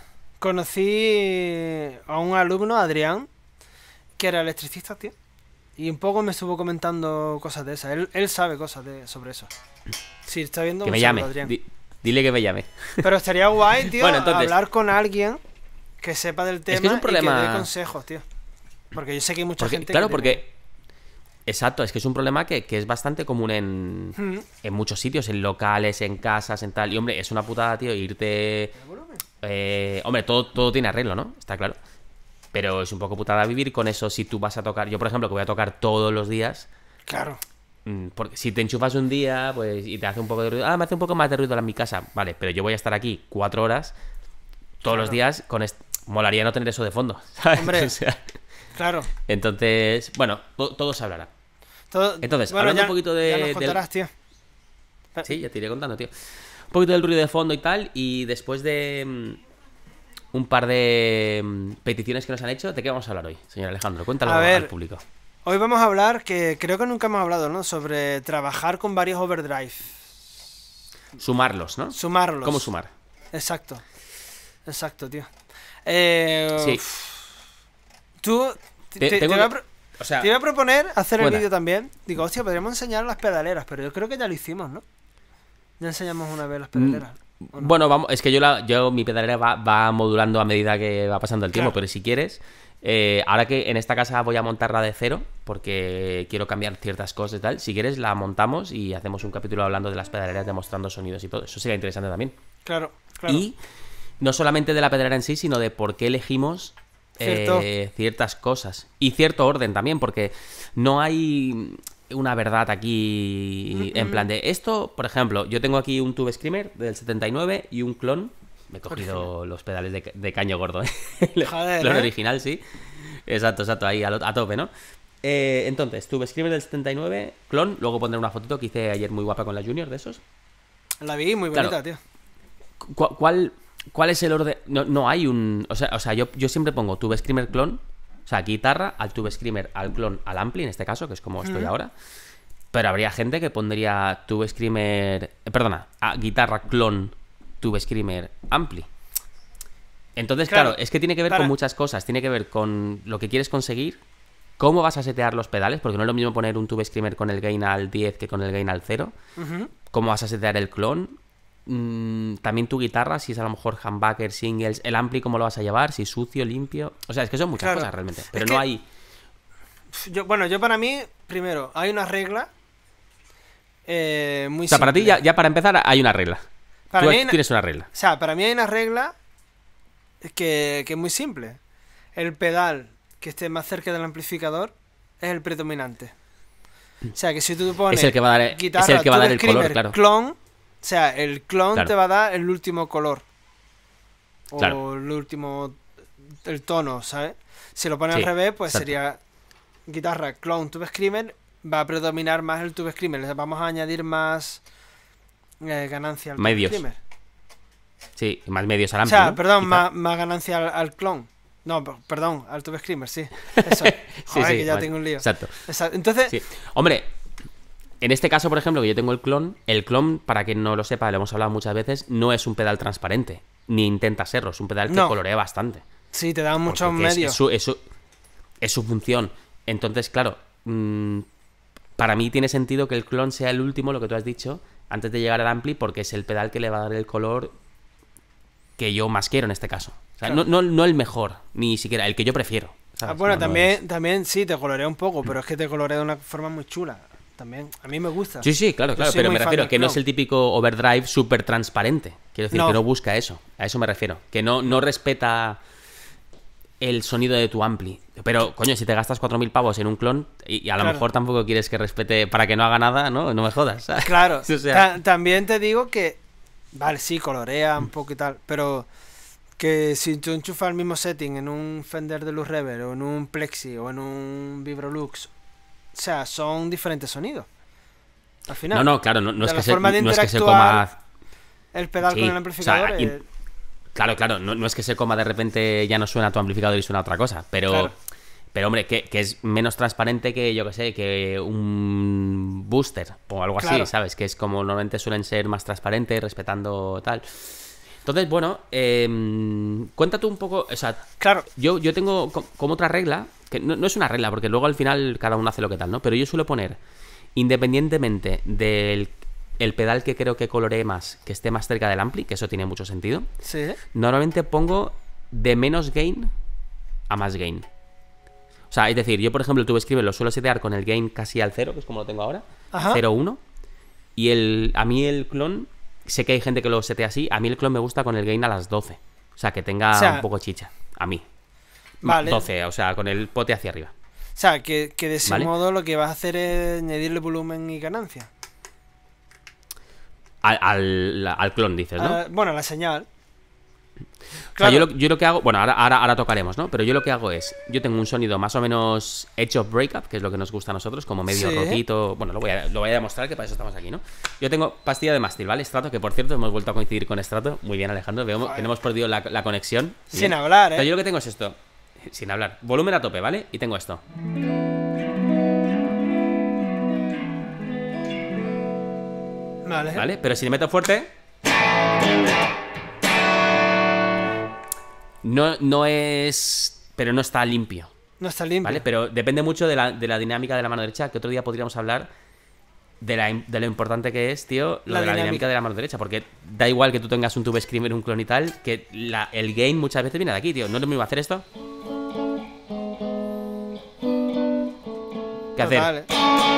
Conocí a un alumno, Adrián, que era electricista, tío. Y un poco me estuvo comentando cosas de esas. Él, él sabe cosas de, sobre eso. Sí, está viendo. Que me llame. Di, dile que me llame. Pero estaría guay, tío, bueno, entonces, hablar con alguien que sepa del tema es que es un problema... y que dé consejos, tío. Porque yo sé que hay mucha porque, gente claro, que porque... Tiene... Exacto, es que es un problema que, que es bastante común en, mm. en muchos sitios, en locales, en casas, en tal. Y hombre, es una putada, tío, irte... Eh, hombre, todo, todo tiene arreglo, ¿no? Está claro. Pero es un poco putada vivir con eso si tú vas a tocar... Yo, por ejemplo, que voy a tocar todos los días... Claro. Porque si te enchufas un día pues y te hace un poco de ruido... Ah, me hace un poco más de ruido en mi casa. Vale, pero yo voy a estar aquí cuatro horas todos claro. los días con... Est... Molaría no tener eso de fondo, ¿sabes? Hombre, o sea... Claro. Entonces, bueno, to todo se hablará. Todo... Entonces, bueno, hablando ya, un poquito de... Ya nos contarás, del... tío. Sí, ya te iré contando, tío. Un poquito del ruido de fondo y tal, y después de um, un par de um, peticiones que nos han hecho, ¿de qué vamos a hablar hoy, señor Alejandro? Cuéntalo a ver, al público. Hoy vamos a hablar, que creo que nunca hemos hablado, ¿no? Sobre trabajar con varios overdrive. Sumarlos, ¿no? Sumarlos. ¿Cómo sumar? Exacto. Exacto, tío. Eh, sí. Tú... Te, te, te, iba que... o sea, te iba a proponer hacer el vídeo también. Digo, hostia, podríamos enseñar las pedaleras, pero yo creo que ya lo hicimos, ¿no? Ya enseñamos una vez las pedaleras. No? Bueno, vamos, es que yo, la, yo mi pedalera va, va modulando a medida que va pasando el tiempo, claro. Pero si quieres, eh, ahora que en esta casa voy a montarla de cero, porque quiero cambiar ciertas cosas y tal, si quieres la montamos y hacemos un capítulo hablando de las pedaleras, demostrando sonidos y todo. Eso sería interesante también. Claro, claro. Y no solamente de la pedalera en sí, sino de por qué elegimos... Eh, ciertas cosas y cierto orden también, porque no hay una verdad aquí mm-hmm. en plan de esto, por ejemplo, yo tengo aquí un Tube Screamer del setenta y nueve y un clon, me he cogido Original. Los pedales de, de caño gordo, ¿eh? El Joder, clon ¿eh? Original, sí, exacto, exacto, ahí a, a tope, ¿no? Eh, entonces, Tube Screamer del setenta y nueve, clon, luego pondré una fotito que hice ayer muy guapa con la Junior de esos. La vi muy bonita, claro. Tío. ¿Cu ¿Cuál ¿Cuál es el orden? No, no hay un... O sea, o sea yo, yo siempre pongo Tube Screamer clon, o sea, guitarra, al Tube Screamer, al clon, al ampli, en este caso, que es como estoy mm. ahora. Pero habría gente que pondría Tube Screamer... Eh, perdona, a guitarra, clon, Tube Screamer, ampli. Entonces, claro, claro es que tiene que ver para... con muchas cosas. Tiene que ver con lo que quieres conseguir, cómo vas a setear los pedales, porque no es lo mismo poner un Tube Screamer con el gain al diez que con el gain al cero. Uh-huh. Cómo vas a setear el clon. Mm, también tu guitarra, si es a lo mejor humbucker, singles, el ampli cómo lo vas a llevar, si sucio, limpio, o sea, es que son muchas claro. cosas realmente, pero es no que, hay yo, bueno, yo para mí, primero, hay una regla eh, muy o sea, simple. Para ti ya, ya para empezar hay una regla, para tú mí tienes una regla, o sea, para mí hay una regla que, que es muy simple, el pedal que esté más cerca del amplificador es el predominante, o sea, que si tú pones es el que va a dar, guitarra, es el que va a dar el color, claro, clon. O sea, el clon claro. te va a dar el último color. O claro. el último... El tono, ¿sabes? Si lo pones sí, al revés, pues exacto. Sería guitarra, clon, Tube Screamer. Va a predominar más el Tube Screamer. Le vamos a añadir más eh, ganancia al medios. Tube Screamer. Sí, más medios al ampli, O sea, ¿no? perdón, más, más ganancia al, al clon. No, perdón, al Tube Screamer, sí. Eso. Joder, sí, sí, que ya vale. tengo un lío. Exacto. Exacto. Entonces... Sí. Hombre... En este caso, por ejemplo, que yo tengo el clon, el clon, para quien no lo sepa, lo hemos hablado muchas veces, no es un pedal transparente, ni intenta serlo, es un pedal que no. colorea bastante. Sí, te da muchos medios. Es, es, su, es, su, es su función. Entonces, claro, mmm, para mí tiene sentido que el clon sea el último, lo que tú has dicho, antes de llegar al ampli, porque es el pedal que le va a dar el color que yo más quiero en este caso. O sea, claro. no, no, no el mejor, ni siquiera el que yo prefiero. Ah, bueno, no, también, no también sí, te colorea un poco, pero es que te colorea de una forma muy chula. También, a mí me gusta. Sí, sí, claro, claro, pero me refiero a que no es el típico overdrive súper transparente. Quiero decir, no. que no busca eso. A eso me refiero. Que no, no respeta el sonido de tu ampli. Pero, coño, si te gastas cuatro mil pavos en un clon y, y a lo claro. mejor tampoco quieres que respete para que no haga nada, ¿no? No me jodas, ¿sabes? Claro. O sea... Ta también te digo que, vale, sí, colorea un poco y tal, pero que si tú enchufas el mismo setting en un Fender Deluxe Reverb o en un Plexi o en un Vibrolux, o sea, son diferentes sonidos. Al final. No, no, claro, no, no, es, que se, no es que se coma... El pedal sí, con el amplificador... O sea, es... Claro, claro, no, no es que se coma de repente ya no suena tu amplificador y suena otra cosa, pero... Claro. Pero, hombre, que, que es menos transparente que, yo que sé, que un booster o algo claro. así, ¿sabes? Que es como normalmente suelen ser más transparentes, respetando tal... Entonces, bueno, eh, cuéntate un poco, o sea, claro. yo, yo tengo como otra regla, que no, no es una regla, porque luego al final cada uno hace lo que tal, ¿no? Pero yo suelo poner, independientemente del el pedal que creo que coloree más, que esté más cerca del ampli, que eso tiene mucho sentido, ¿sí? Normalmente pongo de menos gain a más gain. O sea, es decir, yo por ejemplo el Tube Screamer lo suelo setear con el gain casi al cero, que es como lo tengo ahora, cero uno, y el, a mí el clon... Sé que hay gente que lo setea así. A mí el clon me gusta con el gain a las doce. O sea, que tenga o sea, un poco chicha. A mí. Vale. doce, o sea, con el pote hacia arriba. O sea, que, que de ese ¿vale? modo lo que vas a hacer es añadirle volumen y ganancia. Al, al, al clon, dices, ¿no? Uh, bueno, la señal. Claro. O sea, yo lo, yo lo que hago... Bueno, ahora, ahora, ahora tocaremos, ¿no? Pero yo lo que hago es... Yo tengo un sonido más o menos edge of breakup, que es lo que nos gusta a nosotros, como medio sí. rotito... Bueno, lo voy, a, lo voy a demostrar, que para eso estamos aquí, ¿no? Yo tengo pastilla de mástil, ¿vale? Strato, que por cierto hemos vuelto a coincidir con Strato. Muy bien, Alejandro. Veo que no hemos perdido la, la conexión. Sin bien. hablar, ¿eh? O sea, yo lo que tengo es esto. Sin hablar. Volumen a tope, ¿vale? Y tengo esto. Vale. ¿Vale? Pero si le meto fuerte... No, no es... Pero no está limpio. No está limpio. ¿Vale? Pero depende mucho de la, de la dinámica de la mano derecha, que otro día podríamos hablar de, la, de lo importante que es, tío, lo la de la dinámica. dinámica de la mano derecha. Porque da igual que tú tengas un Tube Screamer, un clon y tal, que la, el gain muchas veces viene de aquí, tío. No es lo mismo hacer esto que hacer... Vale.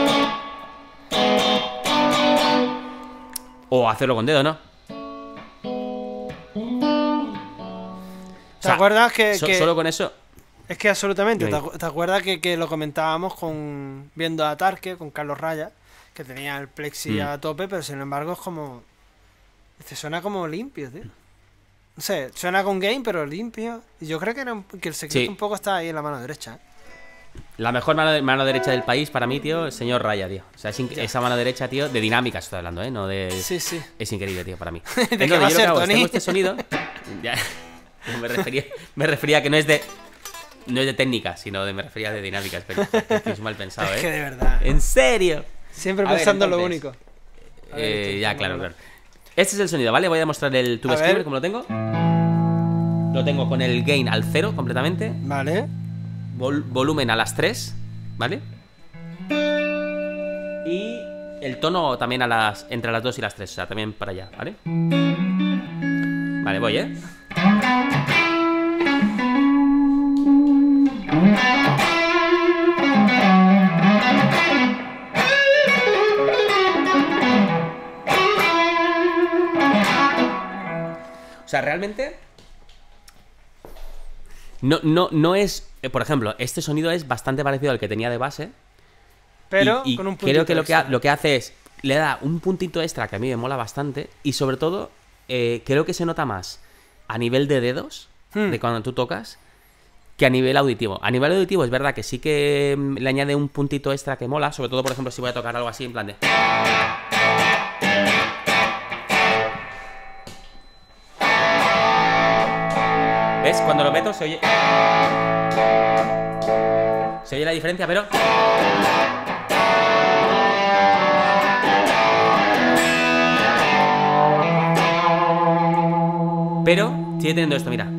O hacerlo con dedo, ¿no? ¿Te acuerdas que, so, que... Solo con eso... Es que absolutamente. ¿Te, ¿Te acuerdas que, que lo comentábamos con viendo a Tarque, con Carlos Raya, que tenía el Plexi mm. a tope, pero sin embargo es como... Este suena como limpio, tío. No sé, suena con gain, pero limpio. Y yo creo que, era un, que el secreto sí. un poco está ahí en la mano derecha, ¿eh? La mejor mano, de, mano derecha del país para mí, tío, el señor Raya, tío. O sea, es esa mano derecha, tío, de dinámica estoy hablando, ¿eh? No de... Sí, sí. Es increíble, tío, para mí. ¿De Entonces, qué va a ser, Tony? Tengo este sonido... ya... Me refería, me refería a que no es de no es de técnica, sino de me refería de dinámica. Espera, que es mal pensado, ¿eh? Es que de verdad. ¿En serio? Siempre a pensando en lo único. Ver, eh, ya, claro, claro. Este es el sonido, ¿vale? Voy a demostrar el Tube Screamer, como lo tengo. Lo tengo con el gain al cero completamente. Vale. Vol volumen a las tres, ¿vale? Y el tono también a las entre las dos y las tres, o sea, también para allá, ¿vale? Vale, voy, ¿eh? O sea, realmente no, no, no es... Eh, por ejemplo, este sonido es bastante parecido al que tenía de base. Pero y, y con un puntito creo que lo, que extra. ha, lo que hace es... Le da un puntito extra que a mí me mola bastante. Y sobre todo, eh, creo que se nota más a nivel de dedos, hmm. de cuando tú tocas, que a nivel auditivo. A nivel auditivo es verdad que sí que le añade un puntito extra que mola. Sobre todo, por ejemplo, si voy a tocar algo así en plan de... ¿Ves? Cuando lo meto se oye... Se oye la diferencia, pero... Pero sigue teniendo esto, mira.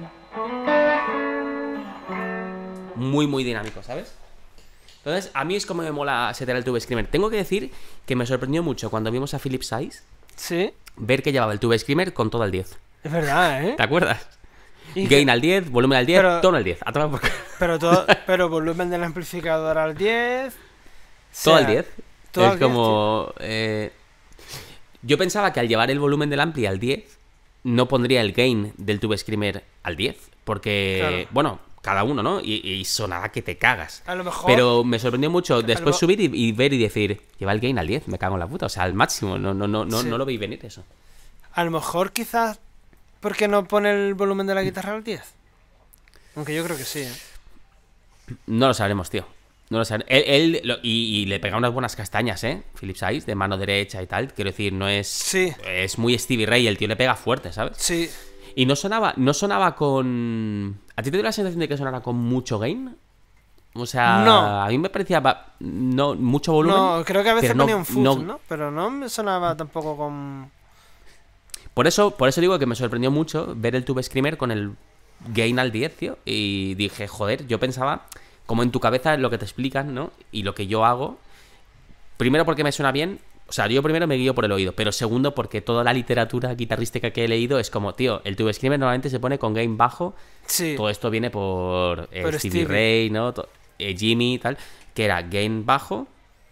Muy, muy dinámico, ¿sabes? Entonces, a mí es como me mola setear el Tube Screamer. Tengo que decir que me sorprendió mucho cuando vimos a Philip Size. Sí. Ver que llevaba el Tube Screamer con todo el diez. Es verdad, ¿eh? ¿Te acuerdas? Gain al diez, volumen al diez, pero, tono al diez. A tomar por... pero, todo, pero volumen del amplificador al diez. Todo al diez. Todo es al como... diez, eh, yo pensaba que al llevar el volumen del ampli al diez, no pondría el gain del Tube Screamer al diez. Porque, claro. bueno, cada uno, ¿no? Y, y sonaba que te cagas. A lo mejor. Pero me sorprendió mucho después subir y, y ver y decir, lleva el gain al diez, me cago en la puta. O sea, al máximo. No, no, no, no, sí. no lo veis venir eso. A lo mejor quizás... ¿Por qué no pone el volumen de la guitarra al diez? Aunque yo creo que sí, ¿eh? No lo sabremos, tío. No lo sabremos. Él, él lo, y, y le pega unas buenas castañas, ¿eh? Philip Sykes, de mano derecha y tal. Quiero decir, no es... Sí. Es muy Stevie Ray, el tío le pega fuerte, ¿sabes? Sí. Y no sonaba, no sonaba con... ¿A ti te dio la sensación de que sonara con mucho gain? O sea, no. A mí me parecía no mucho volumen. No, creo que a veces ponía no, un fuzz, no... ¿no? Pero no me sonaba tampoco con... Por eso, por eso digo que me sorprendió mucho ver el Tube Screamer con el gain al diez, tío. Y dije, joder, yo pensaba, como en tu cabeza lo que te explican, ¿no? Y lo que yo hago. Primero porque me suena bien. O sea, yo primero me guío por el oído. Pero segundo porque toda la literatura guitarrística que he leído es como, tío, el Tube Screamer normalmente se pone con gain bajo. Sí. Todo esto viene por eh, por Stevie, Stevie Ray, ¿no? Eh, Jimmy y tal. Que era gain bajo,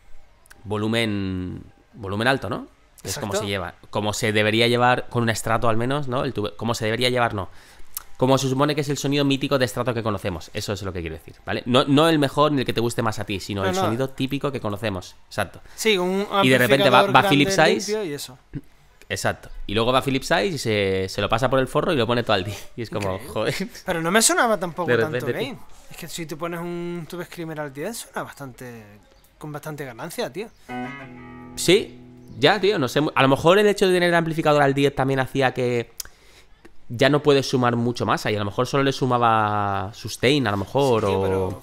volumen, volumen alto, ¿no? Es como se lleva, como se debería llevar con un estrato al menos, ¿no? El tube, como se debería llevar, no. Como se supone que es el sonido mítico de estrato que conocemos. Eso es lo que quiero decir, ¿vale? No, no el mejor ni el que te guste más a ti, sino no, el no. sonido típico que conocemos. Exacto. Sí, un y de repente va, va Philip Sykes. Y eso. Exacto. Y luego va Philip Sykes y se, se lo pasa por el forro y lo pone todo al día. Y es como, okay. joder. Pero no me sonaba tampoco tanto gain. Es que si tú pones un Tube Screamer al diez, suena bastante. Con bastante ganancia, tío. Sí. Ya, tío, no sé. A lo mejor el hecho de tener el amplificador al diez también hacía que ya no puedes sumar mucho más ahí. A lo mejor solo le sumaba sustain, a lo mejor, sí, tío, o... Pero...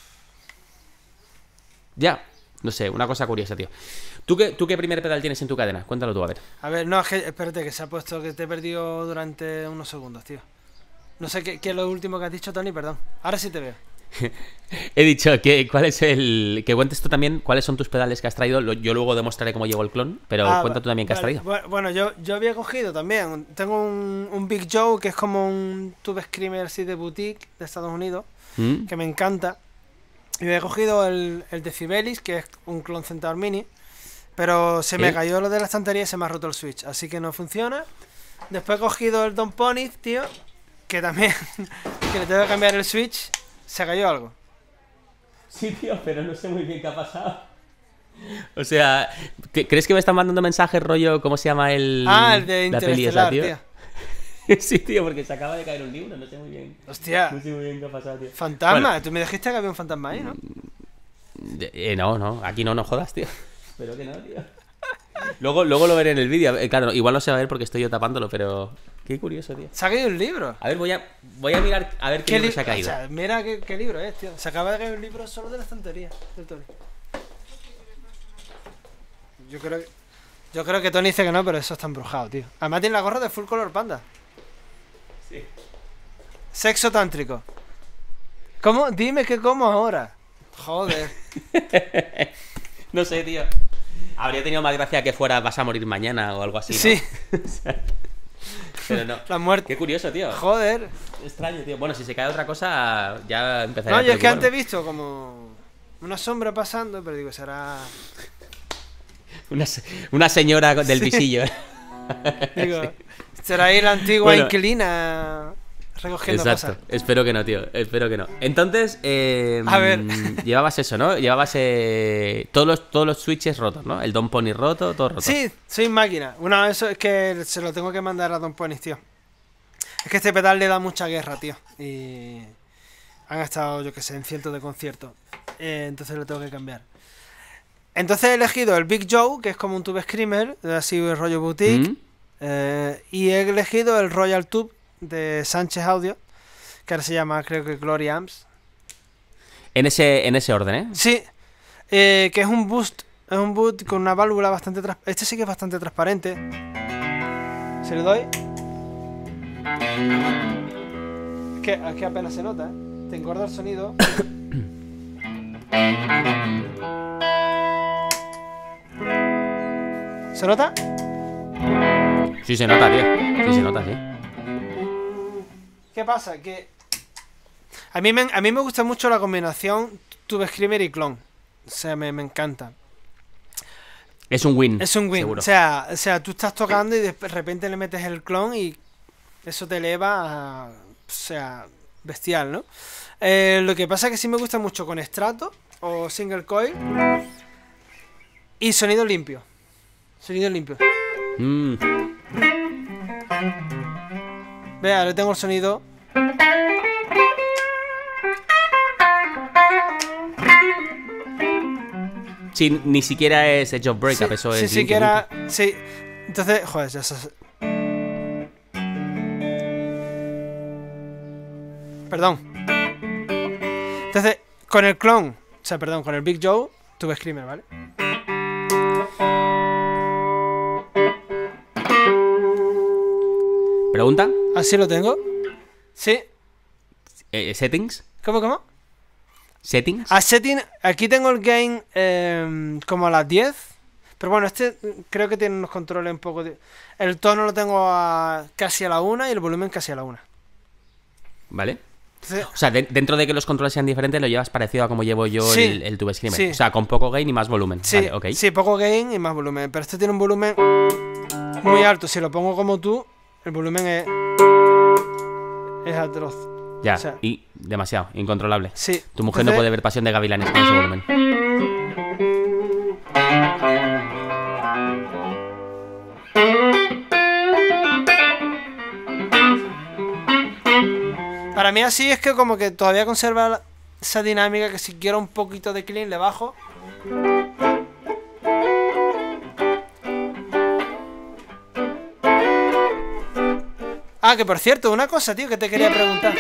Ya, no sé, una cosa curiosa, tío. ¿Tú qué, ¿Tú qué primer pedal tienes en tu cadena? Cuéntalo tú, a ver. A ver, no, es que, espérate, que se ha puesto que te he perdido durante unos segundos, tío. No sé qué, qué es lo último que has dicho, Tony, perdón. Ahora sí te veo. He dicho que cuál es el que cuentes tú también cuáles son tus pedales que has traído. Yo luego demostraré cómo llevo el clon, pero ah, cuenta tú también qué vale. has traído. Bueno, yo, yo había cogido también. Tengo un, un Big Joe que es como un Tube Screamer así de boutique de Estados Unidos, ¿Mm? que me encanta. Y había cogido el, el Decibelis, que es un clon Centaur Mini, pero se me ¿Eh? cayó lo de la estantería y se me ha roto el switch, así que no funciona. Después he cogido el Don Pony, tío, que también que le tengo que cambiar el switch. ¿Se cayó algo? Sí, tío, pero no sé muy bien qué ha pasado. O sea, ¿crees que me están mandando mensajes rollo, cómo se llama el... Ah, el de Interestelar, tío? tío. Sí, tío, porque se acaba de caer un libro, no sé muy bien. Hostia. No sé muy bien qué ha pasado, tío. Fantasma, bueno, tú me dijiste que había un fantasma ahí, ¿no? Eh, no, no, aquí no nos jodas, tío. Espero que no, tío. Luego, luego lo veré en el vídeo. Eh, claro, igual no se va a ver porque estoy yo tapándolo, pero... Qué curioso, tío. ¿Se ha caído un libro? A ver, voy a, voy a mirar a ver qué, ¿Qué libro li se ha caído. O sea, mira qué, qué libro es, tío. Se acaba de caer un libro solo de la estantería del Tony. Yo creo que... Yo creo que Tony dice que no, pero eso está embrujado, tío. Además tiene la gorra de Full Color Panda. Sí. Sexo tántrico. ¿Cómo? Dime que como ahora. Joder. No sé, tío. Habría tenido más gracia que fuera vas a morir mañana o algo así, ¿no? Sí. O sea, pero no. La muerte. Qué curioso, tío. Joder. Extraño, tío. Bueno, si se cae otra cosa, ya empezaré no, a... No, yo es que antes he visto como una sombra pasando, pero digo, será... Una, una señora del sí. visillo. Digo, sí. Será ahí la antigua bueno, inquilina recogiendo exacto. cosas. Espero que no, tío. Espero que no. Entonces, eh, a ver. llevabas eso, ¿no? Llevabas eh, todos, los, todos los switches rotos, ¿no? El Don Pony roto, todo roto. Sí, soy máquina. Una eso es que se lo tengo que mandar a Don Pony, tío. Es que este pedal le da mucha guerra, tío. Y han estado, yo que sé, en cientos de conciertos. Eh, entonces lo tengo que cambiar. Entonces he elegido el Big Joe, que es como un Tube Screamer, así el rollo boutique. Mm. Eh, y he elegido el Royal Tube de Sánchez Audio, que ahora se llama, creo que Glory Amps. En ese, en ese orden, ¿eh? Sí, eh, que es un boost, es un boost con una válvula bastante transparente. Este sí que es bastante transparente. Se le doy. Es que, es que apenas se nota, ¿eh? Te engorda el sonido. ¿Se nota? Sí se nota, tío. Sí se nota, sí. ¿Qué pasa? Que a mí me, a mí me gusta mucho la combinación Tube Screamer y clon. O sea, me, me encanta. Es un win. Es un win. Seguro. O sea, o sea, tú estás tocando y de repente le metes el clon y eso te eleva a... O sea, bestial, ¿no? Eh, lo que pasa es que sí me gusta mucho con estrato o single coil y sonido limpio. Sonido limpio. Mm. Vea, ahora tengo el sonido. Sí, ni siquiera es Edge of Breakup, sí, eso sí, es. Sí, siquiera. Sí. Entonces, joder, ya se. Perdón. Entonces, con el clon, o sea, perdón, con el Big Joe, tuve Screamer, ¿vale? ¿Pregunta? Así lo tengo. Sí. Eh, ¿Settings? ¿Cómo, cómo? ¿Settings? A setting, aquí tengo el gain eh, como a las diez. Pero bueno, este creo que tiene unos controles un poco... De... El tono lo tengo a casi a la una y el volumen casi a la una. Vale. Entonces, o sea, de, dentro de que los controles sean diferentes, lo llevas parecido a como llevo yo sí, el, el Tube Screamer. Sí. O sea, con poco gain y más volumen. Sí, vale, okay. Sí, poco gain y más volumen. Pero este tiene un volumen muy alto. Si lo pongo como tú, el volumen es... Es atroz. Ya, o sea, y demasiado, incontrolable. Sí. Tu mujer entonces... no puede ver Pasión de Gavilanes con ese volumen. Para mí así es que como que todavía conserva esa dinámica que si quiero un poquito de clean le bajo. Ah, que por cierto, una cosa, tío, que te quería preguntar.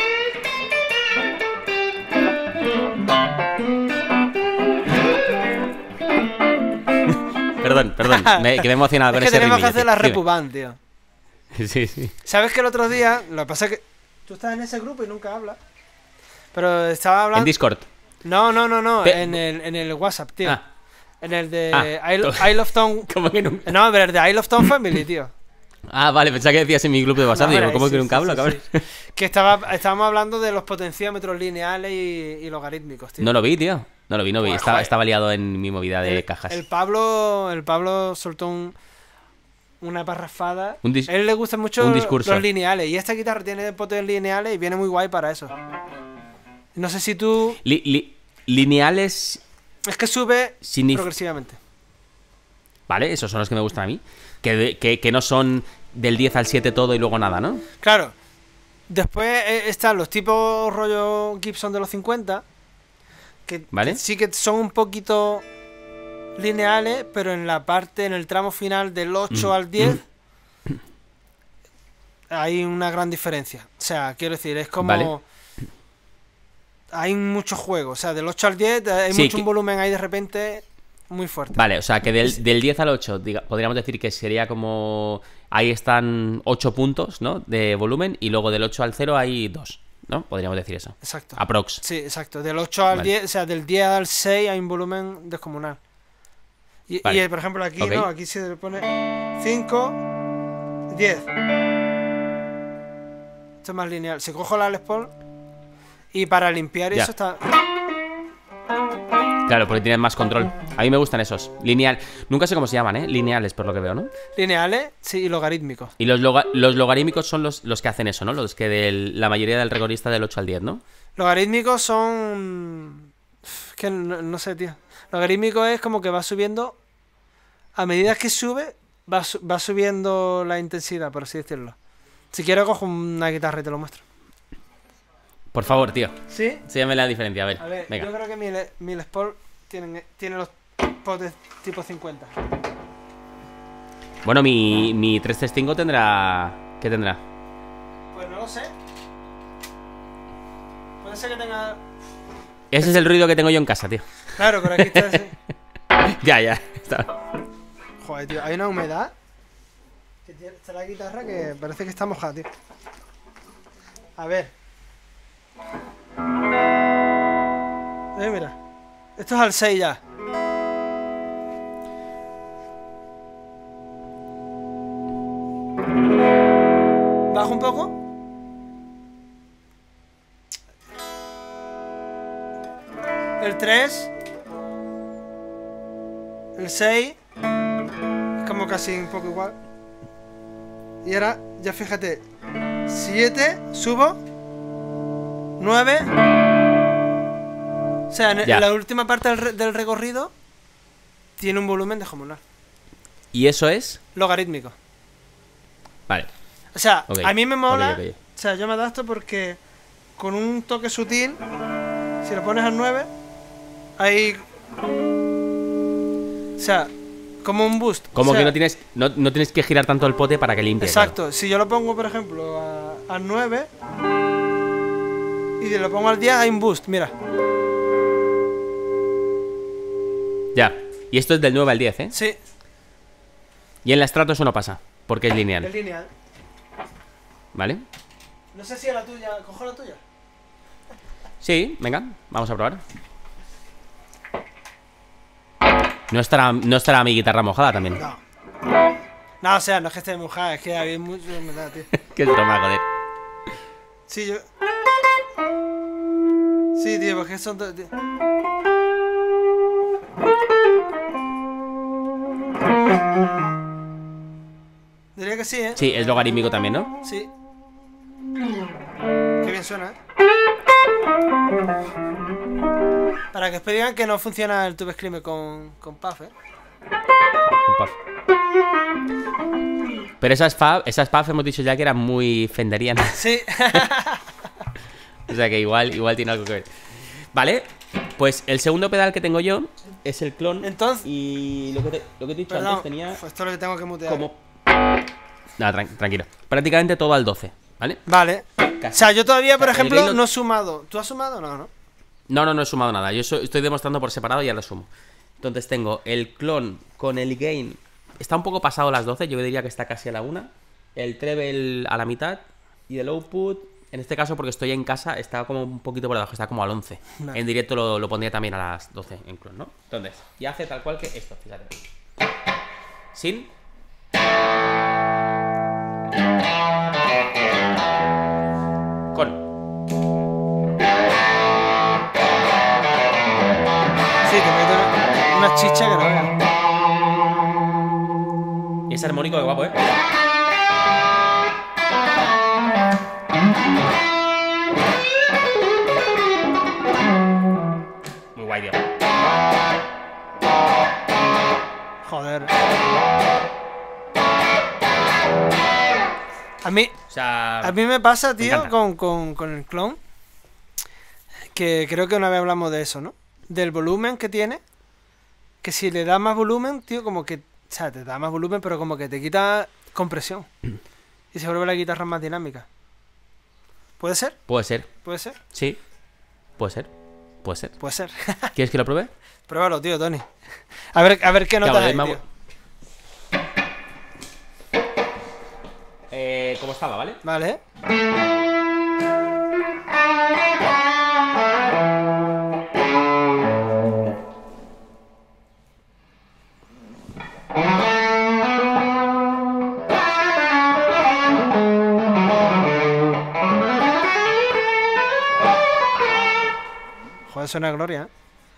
Perdón, perdón, me quedé emocionado con es que ese tenemos que hacer tío. la repuban, tío. Sí, sí. ¿Sabes que el otro día, lo que pasa es que tú estás en ese grupo y nunca hablas? Pero estaba hablando... ¿En Discord? No, no, no, no, Pe... en, el, en el WhatsApp, tío. Ah. En el de ah, Isle, Isle of Town... ¿Cómo que nunca? No, pero el de Isle of Town Family, tío. Ah, vale, pensaba que decías en mi grupo de WhatsApp. No, digo, ¿cómo sí, que nunca sí, hablo, sí, cabrón? Sí. Que estaba, estábamos hablando de los potenciómetros lineales y, y logarítmicos, tío. No lo vi, tío. No lo vi, no vi. Pues, estaba, estaba liado en mi movida de el, cajas. El Pablo, el Pablo soltó un, una parrafada. Un dis... A él le gustan mucho un discurso. los lineales. Y esta guitarra tiene potencias lineales y viene muy guay para eso. No sé si tú... Li, li, lineales... Es que sube Signif... progresivamente. Vale, esos son los que me gustan a mí. Que, de, que, que no son del diez al siete todo y luego nada, ¿no? Claro. Después están los tipos rollo Gibson de los cincuenta. Que, ¿vale? que sí que son un poquito lineales, pero en la parte, en el tramo final del ocho mm. al diez, mm. hay una gran diferencia. O sea, quiero decir, es como... ¿vale? Hay mucho juego. O sea, del ocho al diez hay sí, mucho que... un volumen ahí de repente muy fuerte. Vale, o sea, que del, del diez al ocho, diga, podríamos decir que sería como... Ahí están ocho puntos, ¿no? De volumen, y luego del ocho al cero hay dos. ¿No? Podríamos decir eso. Exacto. Aprox. Sí, exacto. Del ocho al vale. diez, o sea, del diez al seis hay un volumen descomunal. Y, vale. y por ejemplo, aquí okay. no, aquí se le pone cinco, diez. Esto es más lineal. Si cojo la Les Paul y para limpiar ya. Eso está... Claro, porque tienes más control. A mí me gustan esos. Lineal. Nunca sé cómo se llaman, ¿eh? Lineales, por lo que veo, ¿no? Lineales, sí, y logarítmicos. Y los, loga los logarítmicos son los, los que hacen eso, ¿no? Los que del, la mayoría del rigorista del ocho al diez, ¿no? Logarítmicos son... Es que no, no sé, tío. Logarítmico es como que va subiendo... A medida que sube, va, va subiendo la intensidad, por así decirlo. Si quiero, cojo una guitarra y te lo muestro. Por favor, tío. ¿Sí? Sígueme la diferencia, a ver. A ver, venga. Yo creo que mi, mi Les Paul tiene, tiene los potes tipo cincuenta. Bueno, mi, mi trescientos treinta y cinco tendrá... ¿Qué tendrá? Pues no lo sé. Puede ser que tenga... Ese es el ruido que tengo yo en casa, tío. Claro, pero aquí está ese. Ya, ya. Está. Joder, tío, hay una humedad que tiene, está la guitarra que parece que está mojada, tío. A ver. Eh, mira. Esto es al seis ya. ¿Bajo un poco? el tres, el seis, es como casi un poco igual. Y ahora, ya fíjate, siete, subo, nueve. O sea, en, en la última parte del, re, del recorrido tiene un volumen descomunal. ¿Y eso es? Logarítmico. Vale. O sea, okay. a mí me mola. Okay, okay. O sea, yo me adapto porque con un toque sutil, si lo pones al nueve, hay. O sea, como un boost. Como o sea, que no tienes, no, no tienes que girar tanto el pote para que limpie. Exacto. Claro. Si yo lo pongo, por ejemplo, a, al nueve y lo pongo al diez, hay un boost, mira. Ya. Y esto es del nueve al diez, ¿eh? Sí. Y en la Strato eso no pasa, porque es lineal. Es lineal. ¿Vale? No sé si es la tuya. ¿Cojo la tuya? Sí, venga, vamos a probar. No estará, no estará mi guitarra mojada también. No. No, o sea, no es que esté mojada, es que había mucho humedad, tío. Qué broma, joder. Sí, yo. Sí, tío, porque son dos. Tío. Diría que sí, ¿eh? Sí, es logarítmico también, ¿no? Sí. Qué bien suena, ¿eh? Para que después digan que no funciona el Tube Screamer con, con Puff, ¿eh? Con Puff. Pero esas Puff, esas Puff hemos dicho ya que eran muy fenderianas. Sí. O sea que igual, igual tiene algo que ver. Vale, pues el segundo pedal que tengo yo es el clon. Entonces. Y lo que te, lo que te he dicho Perdón, antes tenía. Esto es lo que tengo que mutear. Como. Nada, tran tranquilo. Prácticamente todo al doce, ¿vale? Vale. Casi. O sea, yo todavía, por ejemplo, lo... no he sumado. ¿Tú has sumado o no, no? No, no, no he sumado nada. Yo so estoy demostrando por separado y ya lo sumo. Entonces tengo el clon con el gain. Está un poco pasado las doce, yo diría que está casi a la una. El treble a la mitad. Y el output, en este caso porque estoy en casa, está como un poquito por debajo, está como al once. Vale. En directo lo, lo pondría también a las doce en clon, ¿no? Entonces, y hace tal cual que esto, fíjate. Sin... Con... Sí, te meto una, una chicha que no vea. Y ese armónico, qué guapo, ¿eh? Muy guay, tío. Joder. A mí, o sea, a mí me pasa, tío, me con, con, con el clon, que creo que una vez hablamos de eso, ¿no? Del volumen que tiene, que si le das más volumen, tío, como que, o sea, te da más volumen, pero como que te quita compresión. Y se vuelve la guitarra más dinámica. ¿Puede ser? Puede ser. ¿Puede ser? Sí. Puede ser. Puede ser. Puede ser. ¿Quieres que lo pruebe? Pruébalo, tío, Tony. A ver, a ver qué notas hay, tío. Eh, ¿Cómo estaba, vale? Vale. Joder, suena a gloria, ¿eh?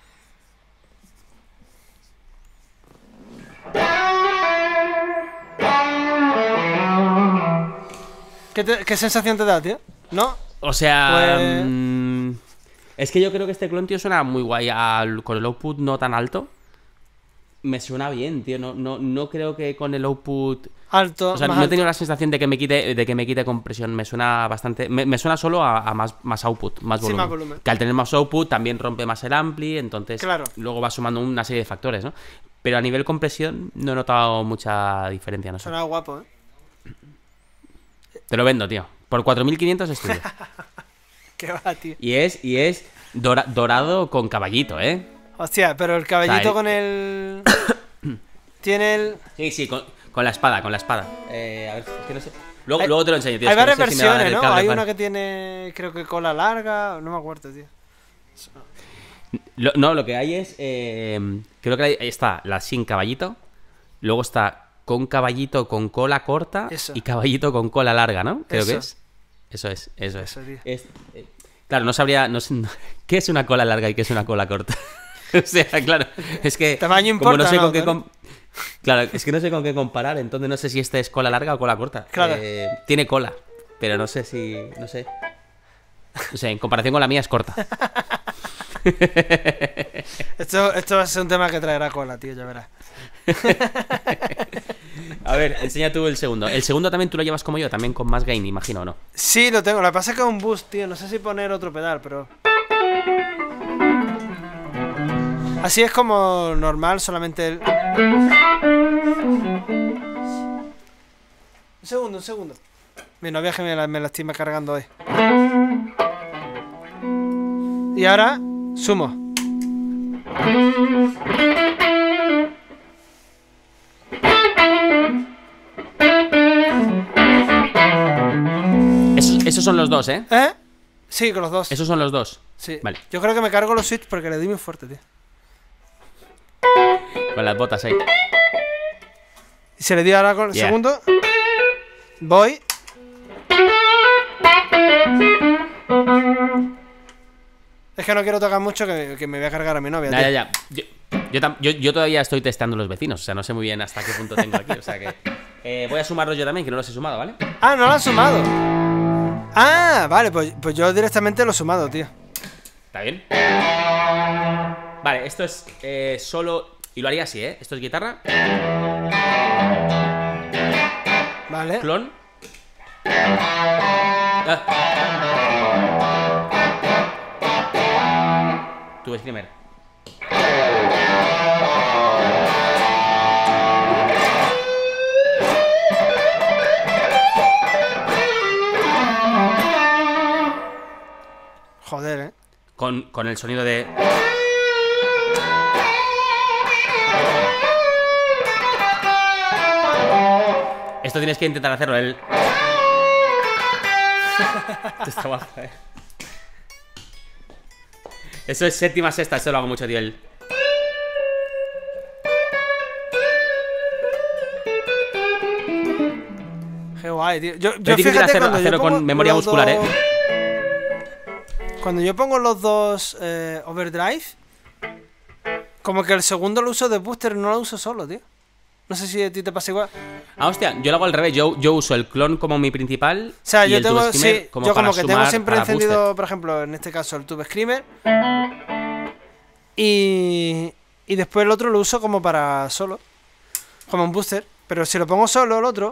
¿Qué, te, ¿Qué sensación te da, tío? ¿No? O sea... Pues... Mmm, es que yo creo que este clon, tío, suena muy guay. Al, con el output no tan alto. Me suena bien, tío. No, no, no creo que con el output... Alto, o sea, más no he alto. tenido la sensación de que me quite, de que me quite compresión. Me suena bastante... Me, me suena solo a, a más, más output, más volumen. Sí, más volumen. Que al tener más output también rompe más el ampli. Entonces, claro. Luego va sumando una serie de factores, ¿no? Pero a nivel compresión no he notado mucha diferencia, no sé. Suena guapo, ¿eh? Te lo vendo, tío. Por cuatro mil quinientos estudio. Qué va, tío. Y es, y es dora, dorado con caballito, ¿eh? Hostia, pero el caballito, o sea, el... con el... Tiene el... Sí, sí, con, con la espada, con la espada. Eh, a ver, es que no sé. Luego, hay, luego te lo enseño, tío. Hay es que varias no sé versiones, si ¿no? cable, Hay vale. una que tiene, creo que cola larga, no me acuerdo, tío. Lo, no, lo que hay es... Eh, creo que hay, está la sin caballito. Luego está... Con caballito con cola corta. Eso. Y caballito con cola larga, ¿no? Creo eso. que es. Eso es, eso, eso es. es eh, Claro, no sabría... No sé, ¿qué es una cola larga y qué es una cola corta? O sea, claro, es que... Tamaño importa, no sé ¿no? con qué... Com... Claro, es que no sé con qué comparar, entonces no sé si este es cola larga o cola corta. Claro. Eh, tiene cola, pero no sé si... No sé. No sé, en comparación con la mía es corta. Esto, esto va a ser un tema que traerá cola, tío, ya verás. A ver, enseña tú el segundo. El segundo también tú lo llevas como yo, también con más gain, imagino, ¿no? Sí, lo tengo. Lo que pasa es que es un boost, tío. No sé si poner otro pedal, pero... Así es como normal, solamente el... Un segundo, un segundo. Mi novia que me la, me la estoy cargando hoy. Y ahora, sumo. Esos, esos son los dos, ¿eh? ¿Eh? Sí, con los dos. Esos son los dos. Sí. Vale. Yo creo que me cargo los switch porque le doy muy fuerte, tío. Con las botas ahí. Y se le dio ahora con el Yeah. segundo. Voy. Es que no quiero tocar mucho que, que me voy a cargar a mi novia. Ya, tío. ya, ya. Yo, yo, tam- yo, yo todavía estoy testando los vecinos, o sea, no sé muy bien hasta qué punto tengo aquí. O sea que eh, voy a sumarlos yo también, que no los he sumado, ¿vale? Ah, no lo has sumado. Ah, vale, pues, pues yo directamente lo he sumado, tío. ¿Está bien? Vale, esto es eh, solo... Y lo haría así, ¿eh? Esto es guitarra. Vale. Clon. Ah. Tube Screamer. Joder, eh. Con, con el sonido de... Esto tienes que intentar hacerlo, el... Esto está guapo, eh. Eso es séptima, sexta, esto lo hago mucho, tío. El... Qué guay, tío. Yo, yo Es difícil fíjate hacerlo, cuando yo hacerlo con pongo memoria los muscular, dos- ¿eh? Cuando yo pongo los dos eh, overdrive, como que el segundo lo uso de booster, no lo uso solo, tío. No sé si a ti te pasa igual. Ah, hostia, yo lo hago al revés. Yo, yo uso el clon como mi principal. O sea, y yo el tengo, Tube Screamer sí, como yo para como que tengo sumar siempre para encendido, booster. por ejemplo, en este caso el Tube Screamer. Y, y después el otro lo uso como para solo, como un booster. Pero si lo pongo solo, el otro...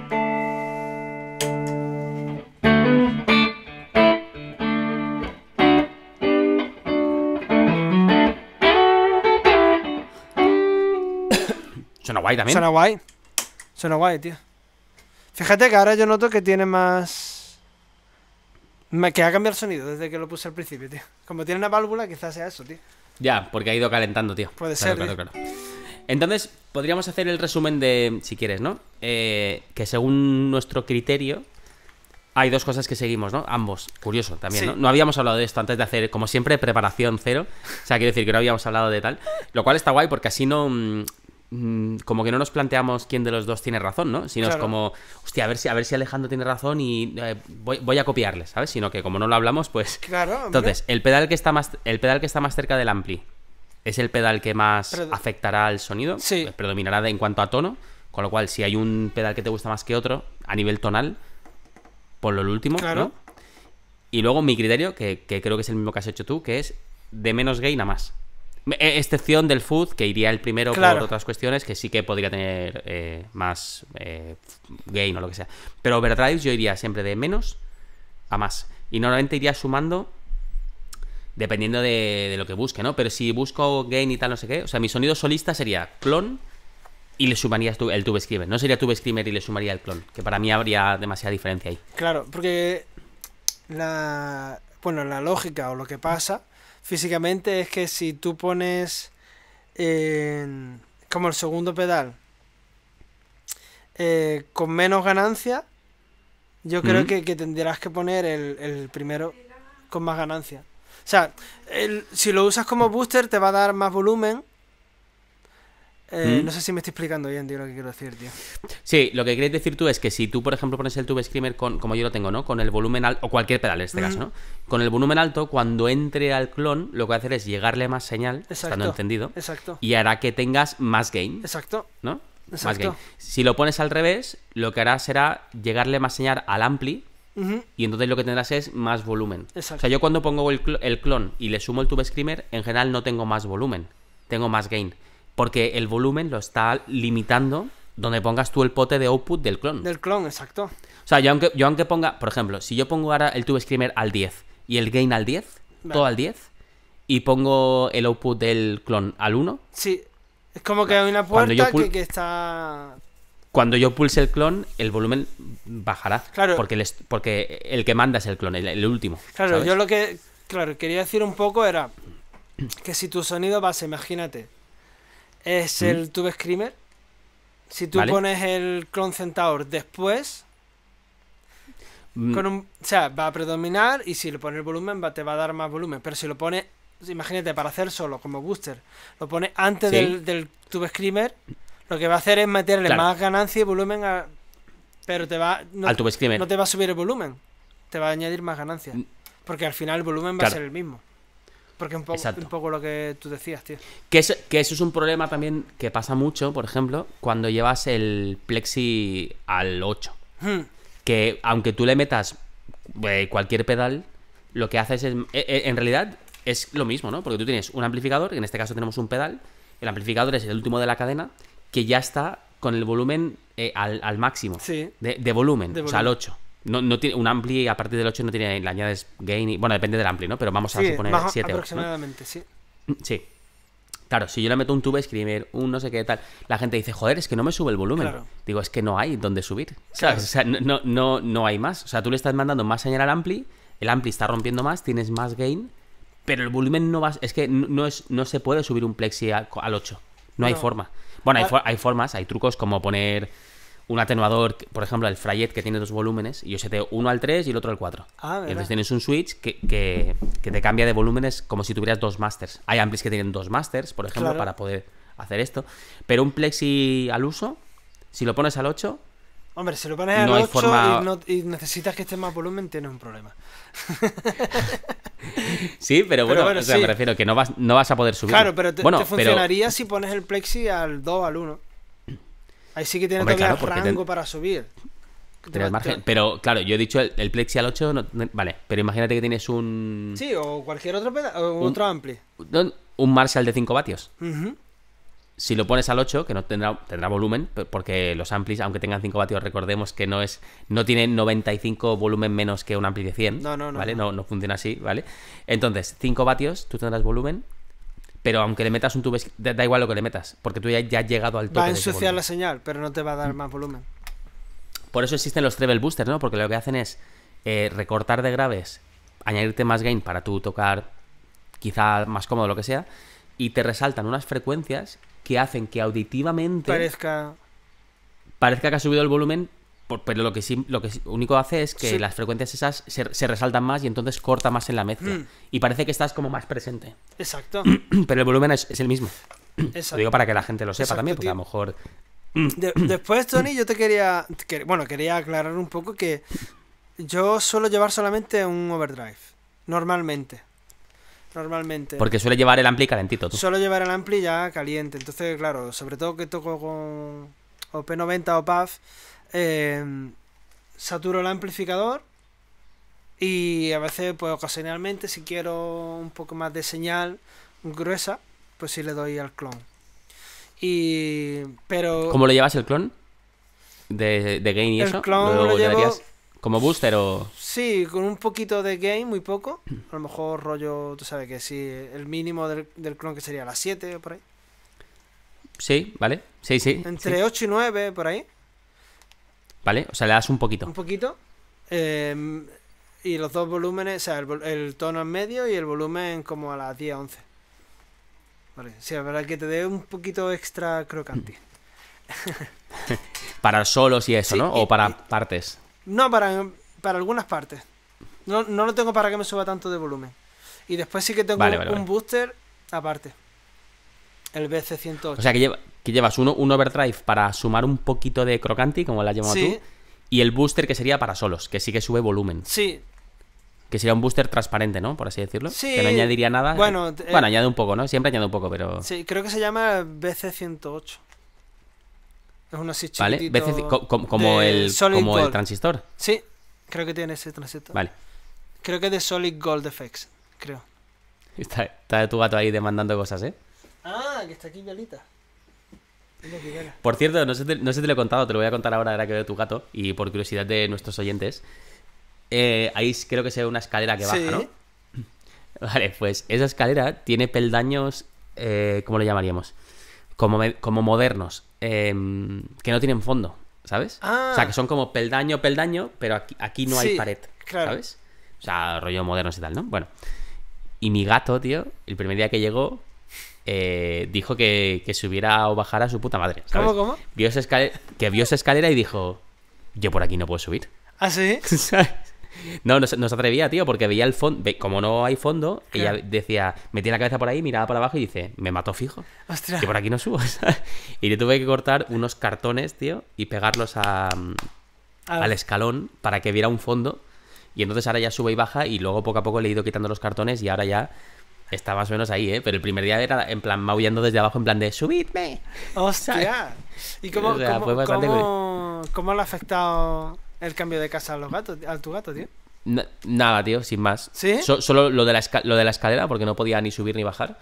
Suena guay también. Suena guay. Suena guay, tío. Fíjate que ahora yo noto que tiene más... me- Que ha cambiado el sonido desde que lo puse al principio, tío. Como tiene una válvula, quizás sea eso, tío. Ya, porque ha ido calentando, tío. Puede Claro, ser, claro, claro. Entonces, podríamos hacer el resumen de, si quieres, ¿no? Eh, que según nuestro criterio, hay dos cosas que seguimos, ¿no? Ambos. Curioso también, Sí. ¿no? No habíamos hablado de esto antes de hacer, como siempre, preparación cero. O sea, quiero decir que no habíamos hablado de tal. Lo cual está guay porque así no... mm, mm, como que no nos planteamos quién de los dos tiene razón, ¿no? Sino Claro. es como, hostia, a ver si, a ver si Alejandro tiene razón y eh, voy, voy a copiarle, ¿sabes? Sino que como no lo hablamos, pues... Claro, hombre. Entonces, el pedal que está más, el pedal que está más cerca del ampli es el pedal que más Predo- afectará al sonido, Sí. eh, predominará de- en cuanto a tono, con lo cual si hay un pedal que te gusta más que otro a nivel tonal, ponlo el último, Claro. ¿no? Y luego mi criterio, que, que creo que es el mismo que has hecho tú, que es de menos gain a más. Me- eh, Excepción del food, que iría el primero Claro. por otras cuestiones, que sí que podría tener eh, más eh, gain o lo que sea. Pero overdrives yo iría siempre de menos a más. Y normalmente iría sumando dependiendo de, de lo que busque, ¿no? Pero si busco gain y tal, no sé qué, o sea, mi sonido solista sería clon y le sumarías tu- el Tube Screamer. No sería Tube Screamer y le sumaría el clon, que para mí habría demasiada diferencia ahí. Claro, porque la... Bueno, la lógica o lo que pasa físicamente es que si tú pones en- como el segundo pedal eh, con menos ganancia, yo creo Ujú. que, que tendrás que poner el, el primero con más ganancia. O sea, el- si lo usas como booster te va a dar más volumen, Eh, ¿Mm? No sé si me estoy explicando bien, tío, lo que quiero decir, tío. Sí, lo que quieres decir tú es que si tú, por ejemplo, pones el Tube Screamer con, como yo lo tengo, ¿no? Con el volumen alto, o cualquier pedal en este ¿Mm? caso, ¿no? Con el volumen alto, cuando entre al clon, lo que va a hacer es llegarle más señal, exacto, estando encendido, exacto, y hará que tengas más gain. Exacto. ¿No? Exacto. Más gain. Si lo pones al revés, lo que hará será llegarle más señal al ampli, uh-huh, y entonces lo que tendrás es más volumen. Exacto. O sea, yo cuando pongo el, cl- el clon y le sumo el Tube Screamer, en general no tengo más volumen, tengo más gain. Porque el volumen lo está limitando donde pongas tú el pote de output del clon. Del clon, exacto. O sea, yo aunque, yo aunque ponga, por ejemplo, si yo pongo ahora el Tube Screamer al diez y el gain al diez, vale, todo al diez, y pongo el output del clon al uno... Sí, es como que hay una puerta pul- que, que está... Cuando yo pulse el clon, el volumen bajará. Claro. Porque el, porque el que manda es el clon, el, el último. Claro, ¿sabes? Yo lo que claro quería decir un poco era que si tu sonido base, imagínate, es el ¿Mm? Tube Screamer, si tú ¿Vale? pones el clon Centaur después, mm. con un, o sea, va a predominar, y si le pones el volumen va, te va a dar más volumen. Pero si lo pones, imagínate, para hacer solo como booster, lo pones antes ¿Sí? del, del Tube Screamer, lo que va a hacer es meterle claro. más ganancia y volumen a, pero te va no, al Tube Screamer. No te va a subir el volumen, te va a añadir más ganancia, porque al final el volumen va claro. a ser el mismo. Porque un poco, un poco lo que tú decías, tío. Que eso, que eso es un problema también que pasa mucho, por ejemplo, cuando llevas el Plexi al ocho. Hmm. Que aunque tú le metas eh, cualquier pedal, lo que haces es... Eh, en realidad es lo mismo, ¿no? Porque tú tienes un amplificador, que en este caso tenemos un pedal. El amplificador es el último de la cadena, que ya está con el volumen eh, al, al máximo. Sí. De, de, volumen, de volumen, o sea, al ocho. No, no tiene un ampli a partir del ocho no tiene, le añades gain y, bueno, depende del ampli, ¿no? Pero vamos a sí, suponer siete aproximadamente, ocho, ¿no? Sí. Sí. Claro, si yo le meto un Tube Screamer, un no sé qué tal, la gente dice, joder, es que no me sube el volumen. Claro. Digo, es que no hay donde subir, ¿sabes? Claro. O sea, no, no, no hay más. O sea, tú le estás mandando más señal al ampli, el ampli está rompiendo más, tienes más gain, pero el volumen no va... Es que no, es, no se puede subir un Plexi al ocho. No, no hay forma. Bueno, hay, for, hay formas, hay trucos como poner... un atenuador, por ejemplo, el Frayet, que tiene dos volúmenes, y yo seteo uno al tres y el otro al cuatro. Ah, y entonces tienes un switch que, que, que te cambia de volúmenes como si tuvieras dos masters. Hay amplis que tienen dos masters, por ejemplo, claro. para poder hacer esto. Pero un Plexi al uso, si lo pones al ocho... Hombre, si lo pones al no ocho forma... y, no, y necesitas que esté más volumen, tienes un problema. Sí, pero bueno, pero bueno o sea, sí. me refiero que no vas, no vas a poder subir. Claro, pero te, bueno, te funcionaría pero... si pones el Plexi al dos, al uno. Ahí sí que tiene Hombre, todavía claro, rango ten... para subir. Tienes margen. Pero claro, yo he dicho el, el Plexi al ocho, no, vale, pero imagínate que tienes un... Sí, o cualquier otro peda o un, otro ampli. Un, un Marshall de cinco vatios. Uh-huh. Si lo pones al ocho, que no tendrá, tendrá volumen, porque los amplis, aunque tengan cinco vatios, recordemos que no es no tienen noventa y cinco volumen menos que un ampli de cien. No, no, no. ¿Vale? No, no, no funciona así, ¿vale? Entonces, cinco vatios, tú tendrás volumen, pero aunque le metas un tube, da, da igual lo que le metas, porque tú ya, ya has llegado al tope. Va a ensuciar la señal, pero no te va a dar más volumen. Por eso existen los treble boosters, ¿no? Porque lo que hacen es eh, recortar de graves, añadirte más gain para tú tocar quizá más cómodo, lo que sea, y te resaltan unas frecuencias que hacen que auditivamente parezca parezca que ha subido el volumen, pero lo que sí lo que único hace es que sí. las frecuencias esas se, se resaltan más y entonces corta más en la mezcla. Mm. Y parece que estás como más presente. Exacto. Pero el volumen es, es el mismo. Exacto. Lo digo para que la gente lo sepa. Exacto, también, porque tío. A lo mejor... De, después, Tony, yo te quería... Que, bueno, quería aclarar un poco que yo suelo llevar solamente un overdrive. Normalmente. Normalmente. Porque suele llevar el ampli calentito, tú. Suelo llevar el ampli ya caliente. Entonces, claro, sobre todo que toco con o P noventa o P A F, eh, saturo el amplificador y a veces, pues ocasionalmente, si quiero un poco más de señal gruesa, pues sí le doy al clon. Y... pero... ¿Cómo lo llevas el clon? ¿De, de gain y el eso? El clon ¿Lo, lo llevo... ¿Como booster o...? Sí, con un poquito de gain, muy poco. A lo mejor rollo, tú sabes que sí, el mínimo del, del clon que sería las siete o por ahí. Sí, vale. Sí, sí. Entre sí. ocho y nueve, por ahí. Vale, o sea, le das un poquito. Un poquito. Eh, y los dos volúmenes, o sea, el, el tono en medio y el volumen como a las diez, once. Vale, sí, es verdad que te dé un poquito extra crocante. Para solos y eso, sí, ¿no? Y, o para y, partes. No, para, para algunas partes. No, no lo tengo para que me suba tanto de volumen. Y después sí que tengo vale, vale, un vale. booster aparte. El B C ciento ocho. O sea que lleva, que llevas uno, un overdrive para sumar un poquito de crocanti, como la has llamado Sí. tú, y el booster que sería para solos, que sí que sube volumen. Sí. Que sería un booster transparente, ¿no? Por así decirlo. Sí. Que no añadiría nada. Bueno, Eh, eh, bueno, añade un poco, ¿no? Siempre añade un poco, pero... Sí, creo que se llama B C ciento ocho. Es uno así ¿Vale? chiquitito. B C, co- co- como de el, Solid como el Gold. transistor. Sí, creo que tiene ese transistor. Vale. Creo que es de Solid Gold Effects, creo. Está, está tu gato ahí demandando cosas, ¿eh? Ah, que está aquí Violita. Mira qué cara. Por cierto, no sé, te, no sé si te lo he contado, te lo voy a contar ahora, ahora que veo tu gato, y por curiosidad de nuestros oyentes. Eh, ahí creo que se ve una escalera que baja, Sí. ¿no? Vale, pues esa escalera tiene peldaños, eh, ¿cómo lo llamaríamos? Como, me- como modernos, eh, que no tienen fondo, ¿sabes? Ah. O sea, que son como peldaño, peldaño, pero aquí, aquí no hay Sí, pared, claro. ¿sabes? O sea, rollo modernos y tal, ¿no? Bueno. Y mi gato, tío, el primer día que llegó, eh, dijo que, que subiera o bajara a su puta madre, ¿sabes? ¿Cómo, cómo? Vio esa escalera, que vio esa escalera y dijo, yo por aquí no puedo subir. ¿Ah, sí? ¿Sabes? No, no, se- no se atrevía, tío, porque veía el fondo. Como no hay fondo, Claro. ella decía, metía la cabeza por ahí, miraba para abajo y dice, me mató fijo. Ostras. Que por aquí no subo. ¿sabes? Y le tuve que cortar unos cartones, tío, y pegarlos a, Ah, al escalón para que viera un fondo. Y entonces ahora ya sube y baja. Y luego poco a poco le he ido quitando los cartones y ahora ya está más o menos ahí, ¿eh? Pero el primer día era en plan maullando desde abajo, en plan de subidme. ¡Hostia! ¿Y cómo, O sea, cómo, fue bastante cómo, cómo le ha afectado el cambio de casa a los gatos, a tu gato, tío? Na- nada, tío, sin más. ¿Sí? So- solo lo de, la esca- lo de la escalera, porque no podía ni subir ni bajar.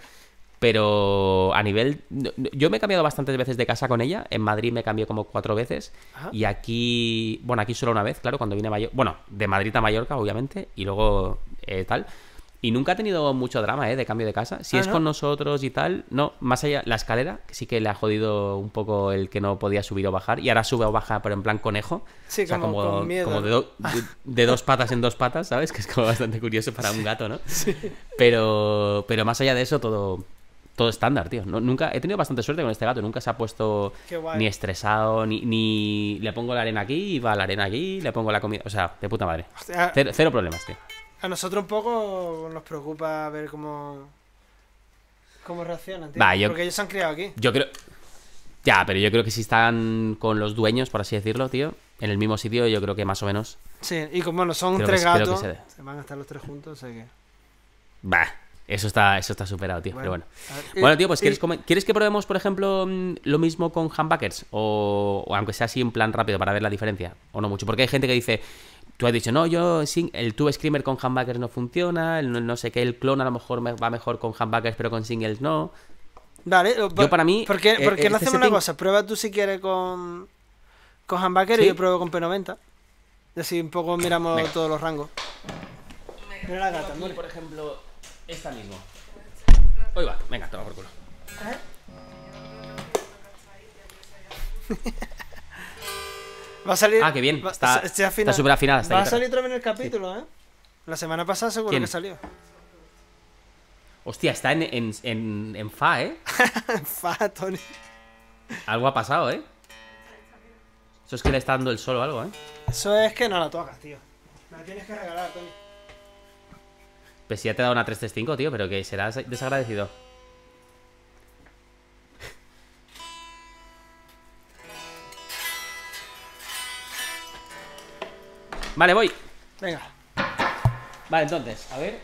Pero a nivel... no- no- Yo me he cambiado bastantes veces de casa con ella. En Madrid me cambié como cuatro veces. Ajá. Y aquí... Bueno, aquí solo una vez, claro, cuando vine a Mallorca. Bueno, de Madrid a Mallorca, obviamente. Y luego eh, tal. Y nunca ha tenido mucho drama, ¿eh? De cambio de casa. Si Ah, es ¿no? con nosotros y tal... No, más allá... La escalera sí que le ha jodido un poco el que no podía subir o bajar. Y ahora sube o baja, pero en plan conejo. Sí, O sea, como, como, con miedo. como de, do- de- de dos patas en dos patas, ¿sabes? Que es como bastante curioso para un gato, ¿no? Pero, pero más allá de eso, todo, todo estándar, tío. No- nunca, he tenido bastante suerte con este gato. Nunca se ha puesto Qué guay. ni estresado, ni, ni le pongo la arena aquí y va la arena aquí, le pongo la comida. O sea, de puta madre. Hostia, Cero, cero problemas, tío. a nosotros un poco nos preocupa ver cómo cómo reaccionan, tío. Va, yo- Porque ellos se han criado aquí. Yo creo... Ya, pero yo creo que si están con los dueños, por así decirlo, tío, en el mismo sitio, yo creo que más o menos... Sí, y como bueno, son Creo tres que- creo que gatos, se dé. se van a estar los tres juntos, o sea que... Bah, eso está, eso está superado, tío. Bueno, Pero bueno. a ver, y- Bueno, tío, pues y- ¿quieres, come- ¿quieres que probemos, por ejemplo, mm, lo mismo con humbuckers? O, o aunque sea así en plan rápido para ver la diferencia. O no mucho. Porque hay gente que dice, tú has dicho, no, yo sin, el Tube Screamer con humbuckers no funciona, el no, no sé qué, el clon a lo mejor me- va mejor con humbuckers, pero con singles no. Vale, Yo para mí, ¿por qué, eh, por qué no este hacemos una setting- cosa? Prueba tú si quieres con con humbucker y ¿Sí? yo pruebo con P noventa. Y así un poco miramos Venga. todos los rangos. Mira la gata, Aquí, Mori. por ejemplo, esta mismo. Hoy va, venga, toma por culo. Va a salir... Ah, qué bien, va- está- se- se afina- está súper afinada esta Va a guitarra. salir otra vez en el capítulo, ¿eh? La semana pasada seguro ¿Quién? que salió. Hostia, está en, en, en, en Fa, ¿eh? Fa, Tony. Algo ha pasado, ¿eh? Eso es que le está dando el solo o algo, ¿eh? Eso es que no la tocas, tío. Me la tienes que regalar, Tony. Pues si ya te he dado una tres tres cinco, tío, pero que serás desagradecido. Vale, voy. Venga, Vale, entonces, a ver.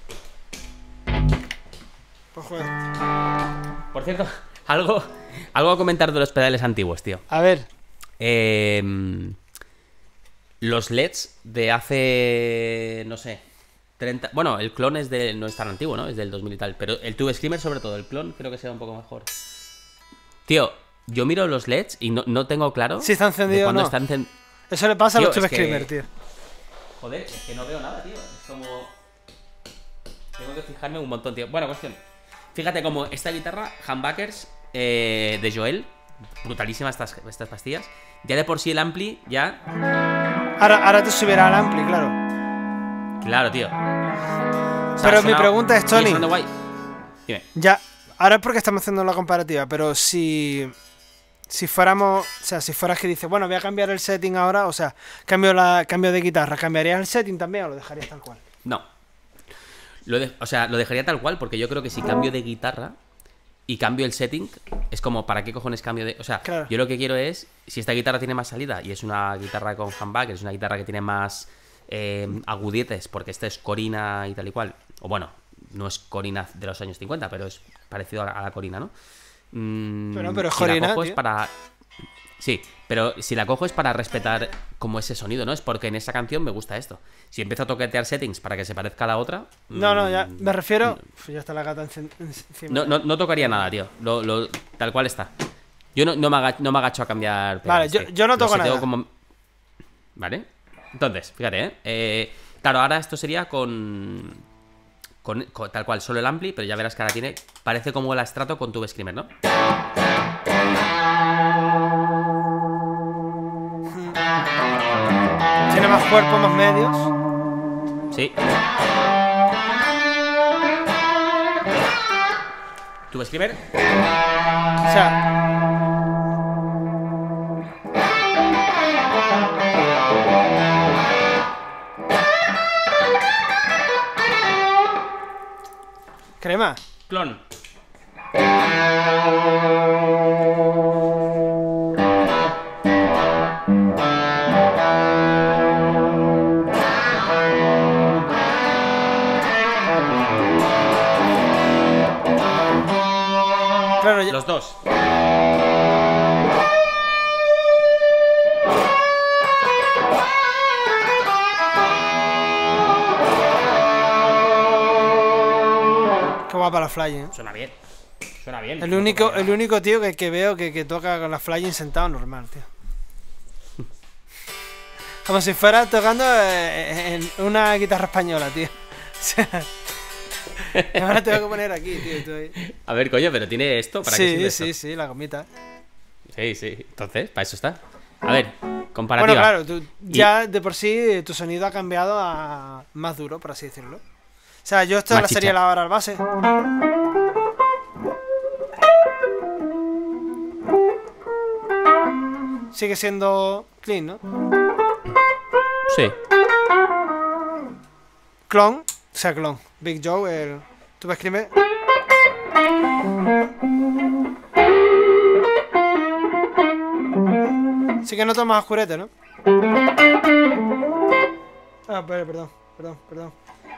pues juega. Por cierto, algo, algo a comentar de los pedales antiguos, tío. A ver. Eh, los L E Ds de hace, no sé, treinta... Bueno, el clon es de, no es tan antiguo, ¿no? Es del dos mil y tal. Pero el Tube Screamer, sobre todo, el clon creo que será un poco mejor. Tío, yo miro los L E Ds y no, no tengo claro... Si está encendido de o cuándo no. está encen- Eso le pasa Tío, a los Tube es que- Screamer, tío. Joder, es que no veo nada, tío. Es como... Tengo que fijarme un montón, tío. Bueno, cuestión. Fíjate como esta guitarra, Humbuckers, eh, de Joel. Brutalísima estas, estas pastillas. Ya de por sí el ampli, ya... Ahora, ahora te subirá al ampli, claro. Claro, tío. O sea, Pero ha mi sonado- pregunta es, sigue Tony. sonando guay. Dime. Ya, ahora es porque estamos haciendo la comparativa, pero si si fuéramos, o sea, si fueras que dices, bueno, voy a cambiar el setting ahora, o sea, cambio la cambio de guitarra, ¿cambiarías el setting también o lo dejarías tal cual? No. Lo de- o sea, lo dejaría tal cual porque yo creo que si cambio de guitarra, y cambio el setting, es como, ¿para qué cojones cambio de...? O sea, claro. Yo lo que quiero es, si esta guitarra tiene más salida y es una guitarra con humbucker, es una guitarra que tiene más eh, agudetes, porque esta es Corina y tal y cual, o bueno, no es Corina de los años cincuenta, pero es parecido a la, a la Corina, ¿no? Mm, pero, pero es si Corina, la cojo tío. es para... Sí, pero si la cojo es para respetar como ese sonido, ¿no? Es porque en esa canción me gusta esto. Si empiezo a toquetear settings para que se parezca a la otra... No, no, ya me refiero... Uf, ya está la gata encima. No, no, no tocaría nada, tío. Lo, lo, tal cual está. Yo no, no, me, agacho, no me agacho a cambiar... Vale, yo, yo no toco nada. Como... Vale. Entonces, fíjate, ¿eh? ¿eh? Claro, ahora esto sería con, con... Con tal cual, solo el ampli, pero ya verás que ahora tiene... Parece como el Strato con Tube Screamer, ¿no? Tiene más cuerpo, más medios. Sí. ¿Tube Screamer? O sea... Crema. Clon. Claro, ya... Los dos. Qué guapa la flying, ¿eh? Suena bien. Suena bien. El único, el único tío que, que veo que, que toca con la flying sentado normal, tío. Como si fuera tocando eh, en una guitarra española, tío. O sea, ahora tengo que poner aquí, tío. Estoy... A ver, coño, pero tiene esto para sí, qué sirve sí, esto? sí, la gomita. Sí, sí. Entonces, para eso está. A ver, comparativa. Bueno, claro, tú, ya y... de por sí tu sonido ha cambiado a más duro, por así decirlo. O sea, yo esto la sería la hora al base. Sigue siendo clean, ¿no? Sí. Clon, o sea, clon. Big Joe, el... ¿Tú me escribes? Sí que noto más oscurete, ¿no? Ah, perdón, perdón, perdón.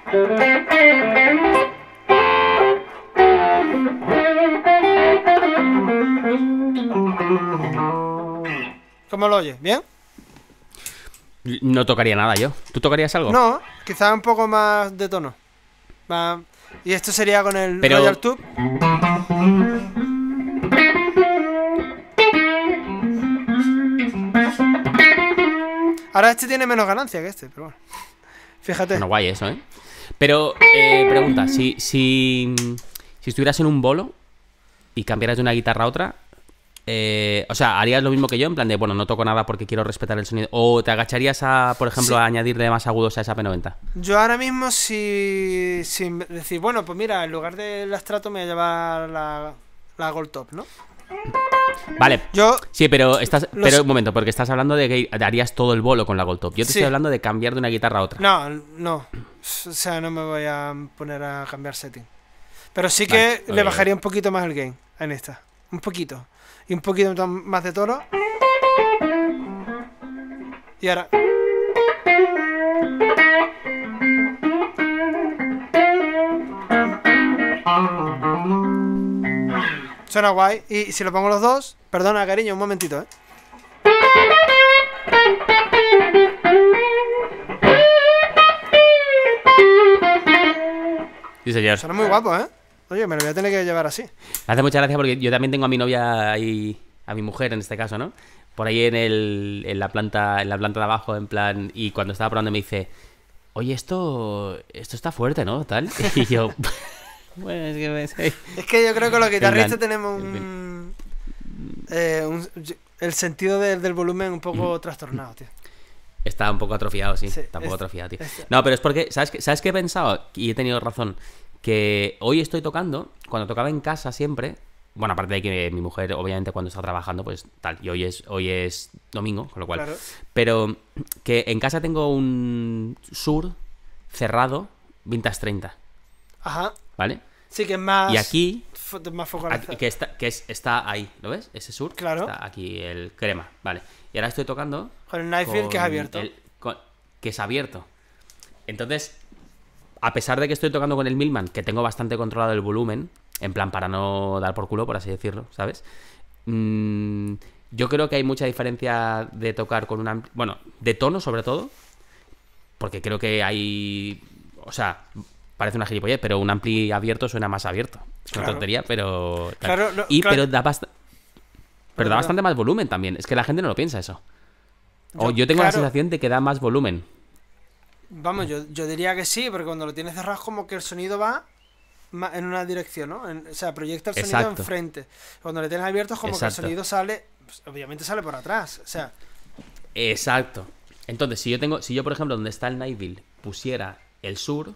¿Cómo lo oyes? ¿Bien? No tocaría nada yo. ¿Tú tocarías algo? No, quizás un poco más de tono. Más... Y esto sería con el Pero... Royal Tube. Ahora este tiene menos ganancia que este, pero bueno. Fíjate. Bueno, guay eso, ¿eh? Pero, eh, pregunta, si, si, si estuvieras en un bolo y cambiaras de una guitarra a otra, eh, o sea, ¿harías lo mismo que yo? En plan de, bueno, no toco nada porque quiero respetar el sonido. ¿O te agacharías a, por ejemplo, sí. a añadirle más agudos a esa P noventa? Yo ahora mismo, si, si decir, bueno, pues mira, en lugar del Strato me voy a llevar la, la Gold Top, ¿no? Vale, yo sí, pero estás, los... pero un momento, porque estás hablando de que harías todo el bolo con la Gold Top. Yo te sí. estoy hablando de cambiar de una guitarra a otra. No, no, o sea, no me voy a poner a cambiar setting. Pero sí que vale, le okay, bajaría okay. un poquito más el gain en esta, un poquito. Y un poquito más de tono. Y ahora... Suena guay. Y si lo pongo los dos... Perdona, cariño, un momentito, ¿eh? Sí, señor. Suena muy guapo, ¿eh? Oye, me lo voy a tener que llevar así. Me hace mucha gracia porque yo también tengo a mi novia ahí... A mi mujer, en este caso, ¿no? Por ahí en, el, en, la planta, en la planta de abajo, en plan... Y cuando estaba probando me dice... Oye, esto... Esto está fuerte, ¿no? Tal. Y yo... Bueno, es que me sé. Es que yo creo que los guitarristas tenemos un, eh, un el sentido de, del volumen un poco mm. trastornado, tío. Está un poco atrofiado, sí. sí está un poco este, atrofiado, tío. Este. No, pero es porque, ¿sabes qué, ¿sabes qué he pensado? Y he tenido razón. Que hoy estoy tocando, cuando tocaba en casa siempre, bueno, aparte de que mi mujer, obviamente, cuando está trabajando, pues tal, y hoy es, hoy es domingo, con lo cual. Claro. Pero que en casa tengo un Sur cerrado Vintage treinta. Ajá. ¿Vale? Sí, que es más y aquí, más focalizado. Que, está, que es, está ahí, ¿lo ves? Ese sur. Claro. Está aquí el crema, vale. Y ahora estoy tocando... Con el knife feel que es abierto. El, con, que es abierto. Entonces, a pesar de que estoy tocando con el Millman, que tengo bastante controlado el volumen, en plan para no dar por culo, por así decirlo, ¿sabes? Mm, yo creo que hay mucha diferencia de tocar con un ampli... Bueno, de tono sobre todo, porque creo que hay... O sea, parece una gilipollez, pero un ampli abierto suena más abierto. Es una Claro. tontería, pero... Claro, no, y claro. pero da bastante... Pero da Perdón. bastante más volumen también. Es que la gente no lo piensa eso. O Yo- yo tengo la claro. sensación de que da más volumen. Vamos, yo, yo diría que sí, porque cuando lo tienes cerrado es como que el sonido va ma- en una dirección, ¿no? En- o sea, proyecta el sonido Exacto. enfrente. Cuando lo tienes abierto es como Exacto. que el sonido sale, pues, obviamente sale por atrás. O sea, Exacto. Entonces, si yo tengo, si yo, por ejemplo, donde está el Nightville, pusiera el sur,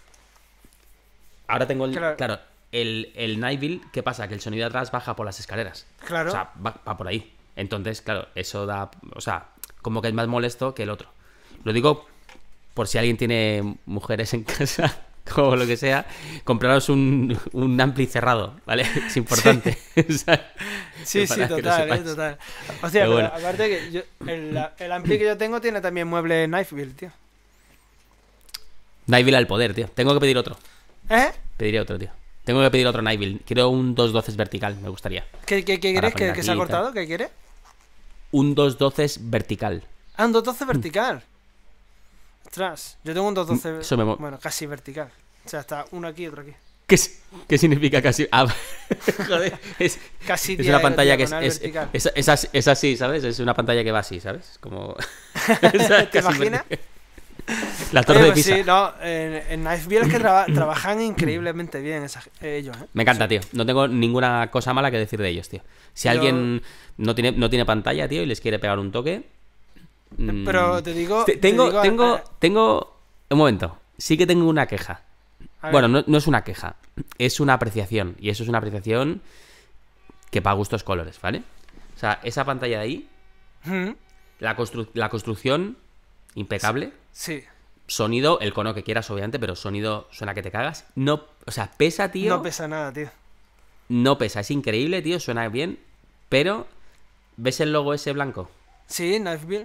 ahora tengo el, Claro. claro, el, el Nightville, ¿qué pasa? Que el sonido de atrás baja por las escaleras. claro. O sea, va, va por ahí. Entonces, claro, eso da, o sea, como que es más molesto que el otro. Lo digo por si alguien tiene mujeres en casa o lo que sea, compraros un, un ampli cerrado, ¿vale? Es importante. O sea, Sí, sí, para que lo total, eh, sepáis. total. Hostia, Pero pero bueno. aparte que yo, el, la- el ampli que yo tengo tiene también mueble knife build, tío. Nightville al poder, tío. Tengo que pedir otro. ¿Eh? Pediré otro, tío. Tengo que pedir otro Nightville. Quiero un dos doce vertical, me gustaría. ¿Qué, qué, qué Para quieres? ¿Que, poner que se ha aquí y tal. cortado? ¿Qué quiere? Un dos doce vertical. Ah, un dos doce vertical. Ostras, yo tengo un dos doce, Mm, Eso me mo- bueno, casi vertical. O sea, está uno aquí y otro aquí. ¿Qué, es- qué significa casi? Ah, joder. Es, Casi es dia- una pantalla que es, diagonal es, vertical. es, es así, es así, ¿sabes? Es una pantalla que va así, ¿sabes? Es como... ¿Te imaginas? La torre Oye, de pues Pisa. sí, no, en, en Knifeville es que traba- trabajan increíblemente bien esa- ellos, ¿eh? Me encanta, tío. No tengo ninguna cosa mala que decir de ellos, tío. Si Yo- alguien no tiene, no tiene pantalla, tío, y les quiere pegar un toque... mm, Pero te digo... te- te tengo, digo, tengo, eh, tengo... Un momento. Sí que tengo una queja. a ver, Bueno, no, no es una queja, es una apreciación. Y eso es una apreciación que para gustos colores, ¿vale? O sea, esa pantalla de ahí, ¿Mm? la, constru- la construcción impecable, Sí, sonido, el cono que quieras, obviamente, pero sonido suena que te cagas. No, o sea, pesa, tío. no pesa nada, tío. No pesa, es increíble, tío, suena bien, pero ¿ves el logo ese blanco? Sí, Knifeville.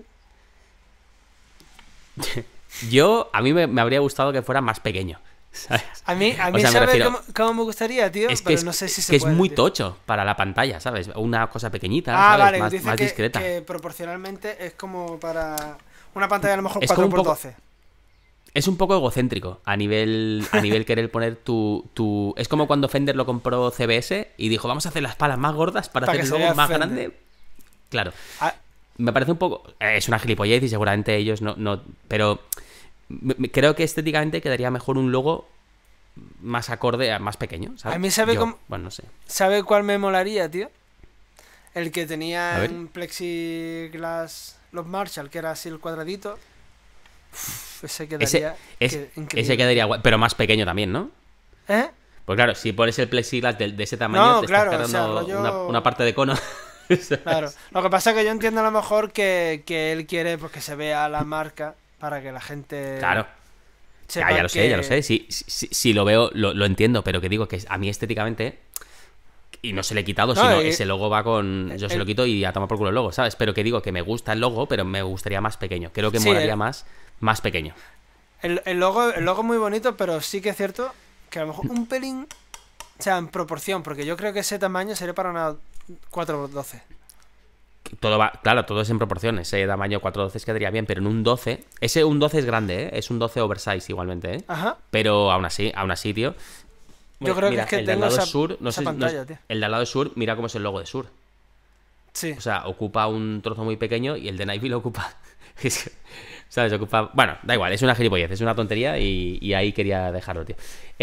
Yo, a mí me, me habría gustado que fuera más pequeño, ¿sabes? A mí, a O mí sea, me ¿sabes refiero- cómo, cómo me gustaría, tío? Es que Pero es, no sé si es se que es puede, muy tío. tocho para la pantalla, ¿sabes? Una cosa pequeñita, Ah, ¿sabes? vale, más, dice más que, discreta. que proporcionalmente es como para una pantalla a lo mejor Es como cuatro un por poco- doce. Es un poco egocéntrico a nivel, a nivel querer poner tu, tu... Es como cuando Fender lo compró C B S y dijo, vamos a hacer las palas más gordas para, Para hacer que el se logo vea más Fender. grande. Claro. Ah, Me parece un poco... eh, Es una gilipollez y seguramente ellos no... no pero me- me- creo que estéticamente quedaría mejor un logo más acorde, a- más pequeño, ¿sabes? A mí sabe Yo, cómo- Bueno, no sé. ¿sabe cuál me molaría, tío? El que A tenía ver. en plexiglass los Marshall, que era así el cuadradito. Uf, ese quedaría Ese, es- que- increíble. ese quedaría guay, pero más pequeño también, ¿no? ¿Eh? Pues claro, si pones el plexiglas de, de ese tamaño, No, te claro, estás o sea, cargando rollo- una, una parte de cono. Claro. Lo que pasa es que yo entiendo a lo mejor que, que él quiere pues, que se vea la marca para que la gente... Claro. sepa Ya, ya lo sé, que- ya lo sé. Si, si, si lo veo, lo, lo entiendo, pero que digo que a mí estéticamente, y no se le he quitado, No, sino y- ese logo va con... Yo se el- lo quito y a tomar por culo el logo, ¿sabes? Pero que digo que me gusta el logo, pero me gustaría más pequeño. Creo que Sí, molaría el- más, más pequeño. El, el logo, el logo es muy bonito, pero sí que es cierto que a lo mejor un pelín... O sea, en proporción, porque yo creo que ese tamaño sería para una cuatro por doce. Todo va, claro, todo es en proporción. Ese tamaño cuatro doce quedaría bien, pero en un doce... Ese un doce es grande, ¿eh? Es un doce oversize igualmente, ¿eh? Ajá. Pero aún así, aún así, tío... Yo creo que mira, es que el de al tengo lado esa- sur, no esa sé, no pantalla, es- tío. el de al lado de sur, mira cómo es el logo de sur. Sí. O sea, ocupa un trozo muy pequeño y el de Nike lo ocupa. Es que, ¿sabes? Ocupa. Bueno, da igual, es una gilipollez, es una tontería y, y ahí quería dejarlo, tío.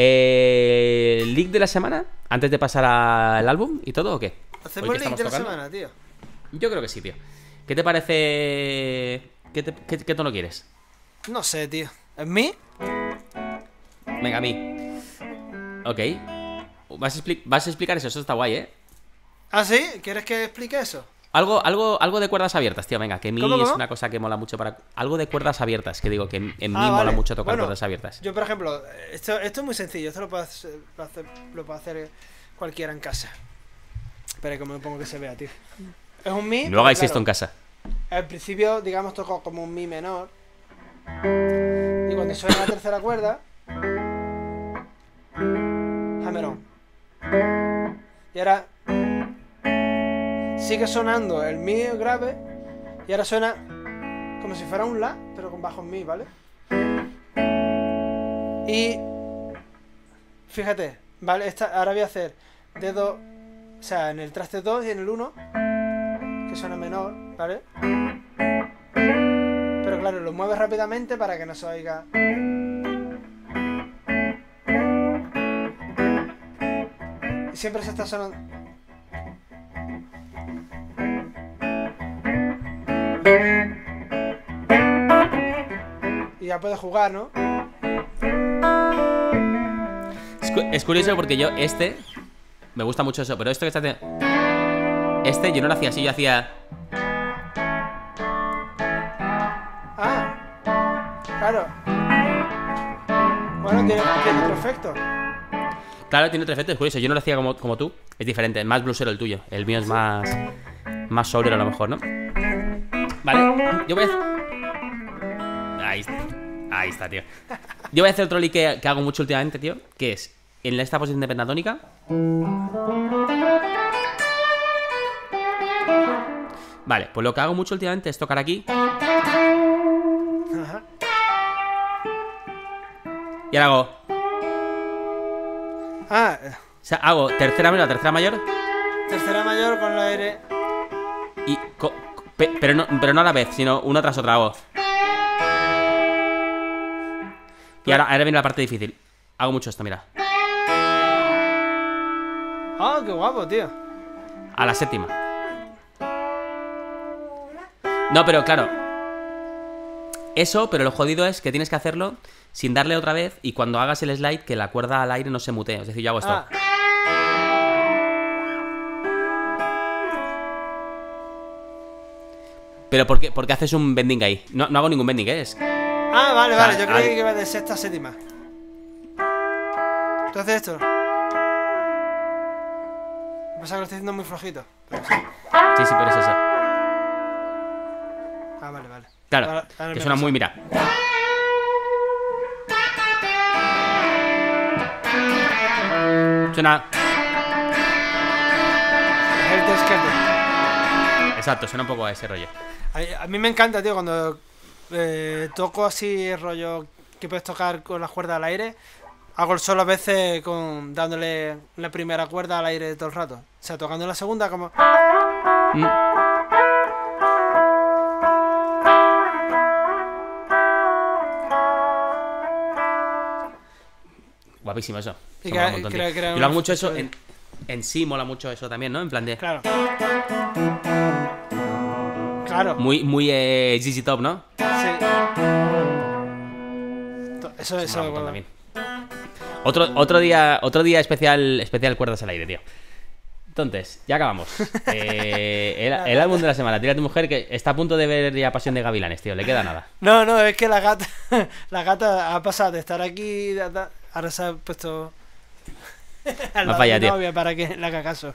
Eh, ¿El leak de la semana? ¿Antes de pasar al álbum y todo o qué? ¿Hacemos Hoy el que link de la estamos tocando. semana, tío? Yo creo que sí, tío. ¿Qué te parece? ¿Qué, te- qué- qué tono quieres? No sé, tío. ¿En mí? Venga, a mí. Ok. ¿Vas a, expli- vas a explicar eso? Eso está guay, ¿eh? ¿Ah, sí? ¿Quieres que explique eso? Algo, algo, algo de cuerdas abiertas, tío, venga, que a mí ¿Cómo, es cómo? una cosa que mola mucho para... Algo de cuerdas abiertas, que digo, que en, en mí Ah, mola vale. mucho tocar Bueno, cuerdas abiertas. Yo, por ejemplo, esto, esto es muy sencillo. Esto lo puedo hacer, lo puedo hacer- lo puedo hacer cualquiera en casa. Espera que me pongo que se vea, tío. Es un mi. No hagáis claro, esto en casa. Al principio, digamos, toco como un mi menor. Y cuando suena la tercera cuerda, hammer on. Y ahora sigue sonando el mi grave. Y ahora suena como si fuera un la, pero con bajo en mi, ¿vale? Y fíjate, ¿vale? Esta, ahora voy a hacer dedo, o sea, en el traste dos y en el uno, que suena menor, ¿vale? Pero claro, lo mueves rápidamente para que no se oiga. Y siempre se está sonando. Y ya puedes jugar, ¿no? Es, cu es curioso porque yo este me gusta mucho eso, pero esto que está haciendo, este yo no lo hacía así, yo hacía. Ah, claro. Bueno, tiene, tiene otro efecto. Claro, tiene otro efecto, es curioso. Yo no lo hacía como, como tú, es diferente, es más bluesero el tuyo. El mío es más más sobrio a lo mejor, ¿no? Vale, yo voy a hacer... Ahí está, ahí está, tío. Yo voy a hacer otro lick que, que hago mucho últimamente, tío, que es en esta posición de pentatónica. Vale, pues lo que hago mucho últimamente es tocar aquí. Y ahora hago... Ah, o sea, hago tercera menor, tercera mayor. Tercera mayor con la R. Y... Pe pero, no, pero no a la vez, sino una tras otra hago. Y ahora, ahora viene la parte difícil. Hago mucho esto, mira. Ah, oh, qué guapo, tío. A la séptima. No, pero claro. Eso, pero lo jodido es que tienes que hacerlo sin darle otra vez. Y cuando hagas el slide, que la cuerda al aire no se mutee. Es decir, yo hago esto. Ah. Pero ¿por qué, por qué haces un bending ahí? No, no hago ningún bending, ¿eh? Es... Ah, vale, o sea, vale. Yo creí que iba de sexta a séptima. ¿Tú haces esto? Me pasa que lo estoy haciendo muy flojito. Pero sí. sí, sí, pero es eso. Ah, vale, vale. Claro, ahora, ahora que suena muy, mira. Suena... Exacto, suena un poco a ese rollo. A, a mí me encanta, tío, cuando eh, toco así rollo que puedes tocar con las cuerdas al aire. Hago el solo a veces con dándole la primera cuerda al aire todo el rato. O sea, tocando la segunda como... Mm. Guapísimo eso. Y que, montón, creo, creo Yo lo hago mucho eso en, en sí, mola mucho eso también, ¿no? En plan de... Claro. Claro. Muy, muy eh, Z Z Top, ¿no? Sí. Eso, eso, eso bueno. También. Otro, otro día, otro día especial, especial cuerdas al aire, tío. Entonces, ya acabamos. Eh, el, el álbum de la semana, Tira a tu mujer, que está a punto de ver ya Pasión de Gavilanes, tío. Le queda nada. No, no, es que la gata, la gata ha pasado de estar aquí, ahora se ha puesto al lado de mi novia para que le haga caso.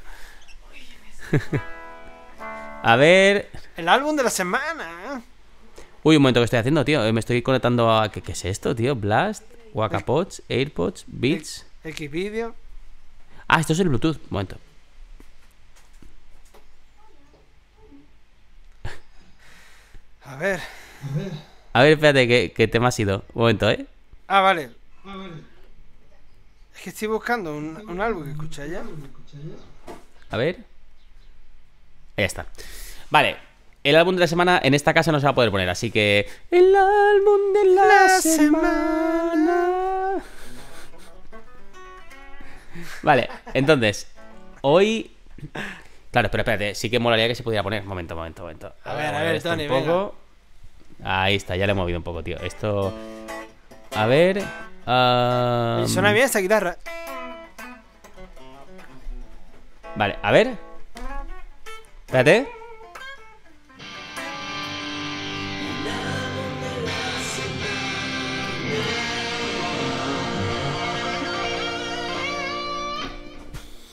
A ver... El álbum de la semana. Uy, un momento, ¿qué estoy haciendo, tío? Me estoy conectando a... ¿Qué, qué es esto, tío? Blast, Wakapods, AirPods, Beats... Xvideo. Ah, esto es el Bluetooth. Un momento. A ver. A ver, espérate, ¿qué, qué tema ha sido? Un momento, ¿eh? Ah, vale. Ah, vale. Es que estoy buscando un, un álbum que escuché allá. A ver. Ahí está. Vale. El álbum de la semana en esta casa no se va a poder poner, así que... El álbum de la, la semana. semana. Vale, entonces... Hoy... Claro, pero espérate, sí que molaría que se pudiera poner. Momento, momento, momento. A, a ver, a ver, ver Tony, un poco. Venga. Ahí está, ya le he movido un poco, tío. Esto... A ver... Um... Suena bien esta guitarra. Vale, a ver. Espérate.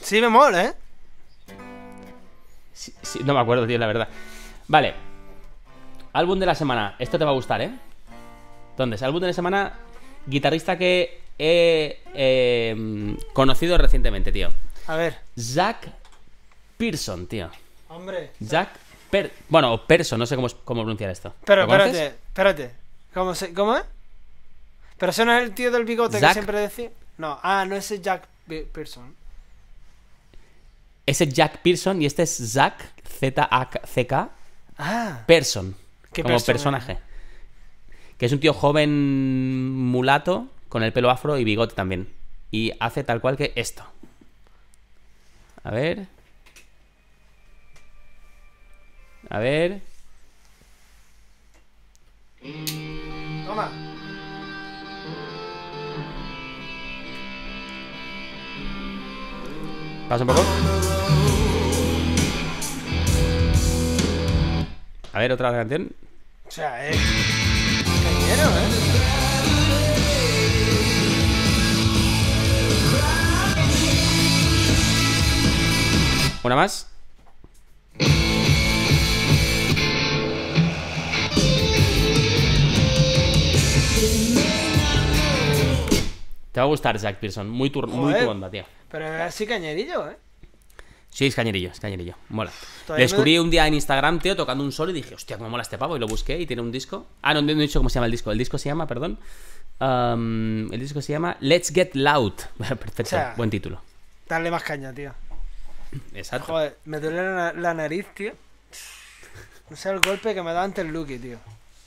Sí bemol, ¿eh? Sí, sí, no me acuerdo, tío, la verdad. Vale. Álbum de la semana. Esto te va a gustar, ¿eh? Entonces, álbum de la semana, guitarrista que he eh, conocido recientemente, tío. A ver. Zac Pearson, tío. Hombre. Zac Per... Bueno, o Person, no sé cómo, cómo pronunciar esto. Pero espérate, espérate. ¿Cómo, se... ¿Cómo es? ¿Pero ese no es el tío del bigote Zac... que siempre decía? No, ah, no, ese es Zac Pearson. Ese es Zac Pearson y este es Zac, Z A C K, ah, Person, ¿qué como personaje. Es? Que es un tío joven mulato, con el pelo afro y bigote también. Y hace tal cual que esto. A ver... A ver. Toma. Pasa un poco. A ver, otra canción. O sea, es cañero, ¿eh? Una más. Te va a gustar Zac Pearson, muy tu, muy tu onda, tío. Pero es así cañerillo, ¿eh? Sí, es cañerillo, es cañerillo, mola. Le descubrí me... un día en Instagram, tío, tocando un solo y dije, hostia, cómo mola este pavo, y lo busqué y tiene un disco. Ah, no, no he dicho cómo se llama el disco, el disco se llama, perdón, um, el disco se llama Let's Get Loud. Perfecto, o sea, buen título. Darle más caña, tío. Exacto. Joder, me duele la, la nariz, tío. No sé el golpe que me da antes el Lucky, tío.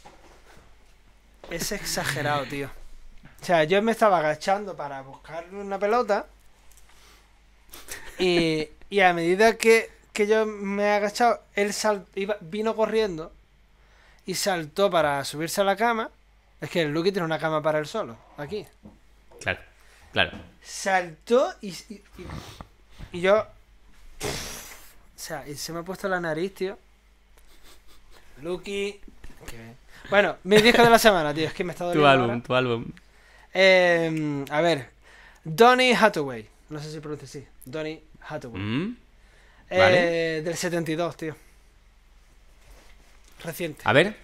Es exagerado, tío. O sea, yo me estaba agachando para buscar una pelota y, y a medida que, que yo me he agachado, él sal, iba, vino corriendo y saltó para subirse a la cama. Es que el Lucky tiene una cama para él solo, aquí. Claro, claro. Saltó y, y, y, y yo... O sea, y se me ha puesto la nariz, tío. Lucky... Bueno, mi disco de la semana, tío. Es que me está doliendo. Tu álbum, ahora. tu álbum. Eh, a ver, Donny Hathaway, no sé si pronuncia así, Donny Hathaway, mm, eh, vale. Del setenta y dos, tío, reciente. A ver,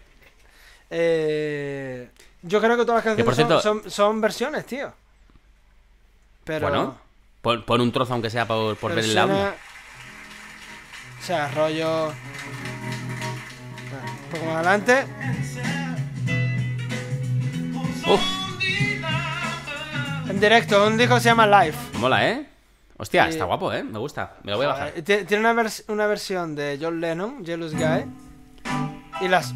eh, yo creo que todas las canciones cierto, son, son, son versiones, tío. Pero bueno, pon, pon un trozo aunque sea por, por ver el audio. O sea, rollo, un poco más adelante. Uf. En directo, un disco que se llama Live. Mola, ¿eh? Hostia, sí. Está guapo, ¿eh? Me gusta, me lo voy a bajar. Tiene una, vers una versión de John Lennon, Jealous Guy. Y las...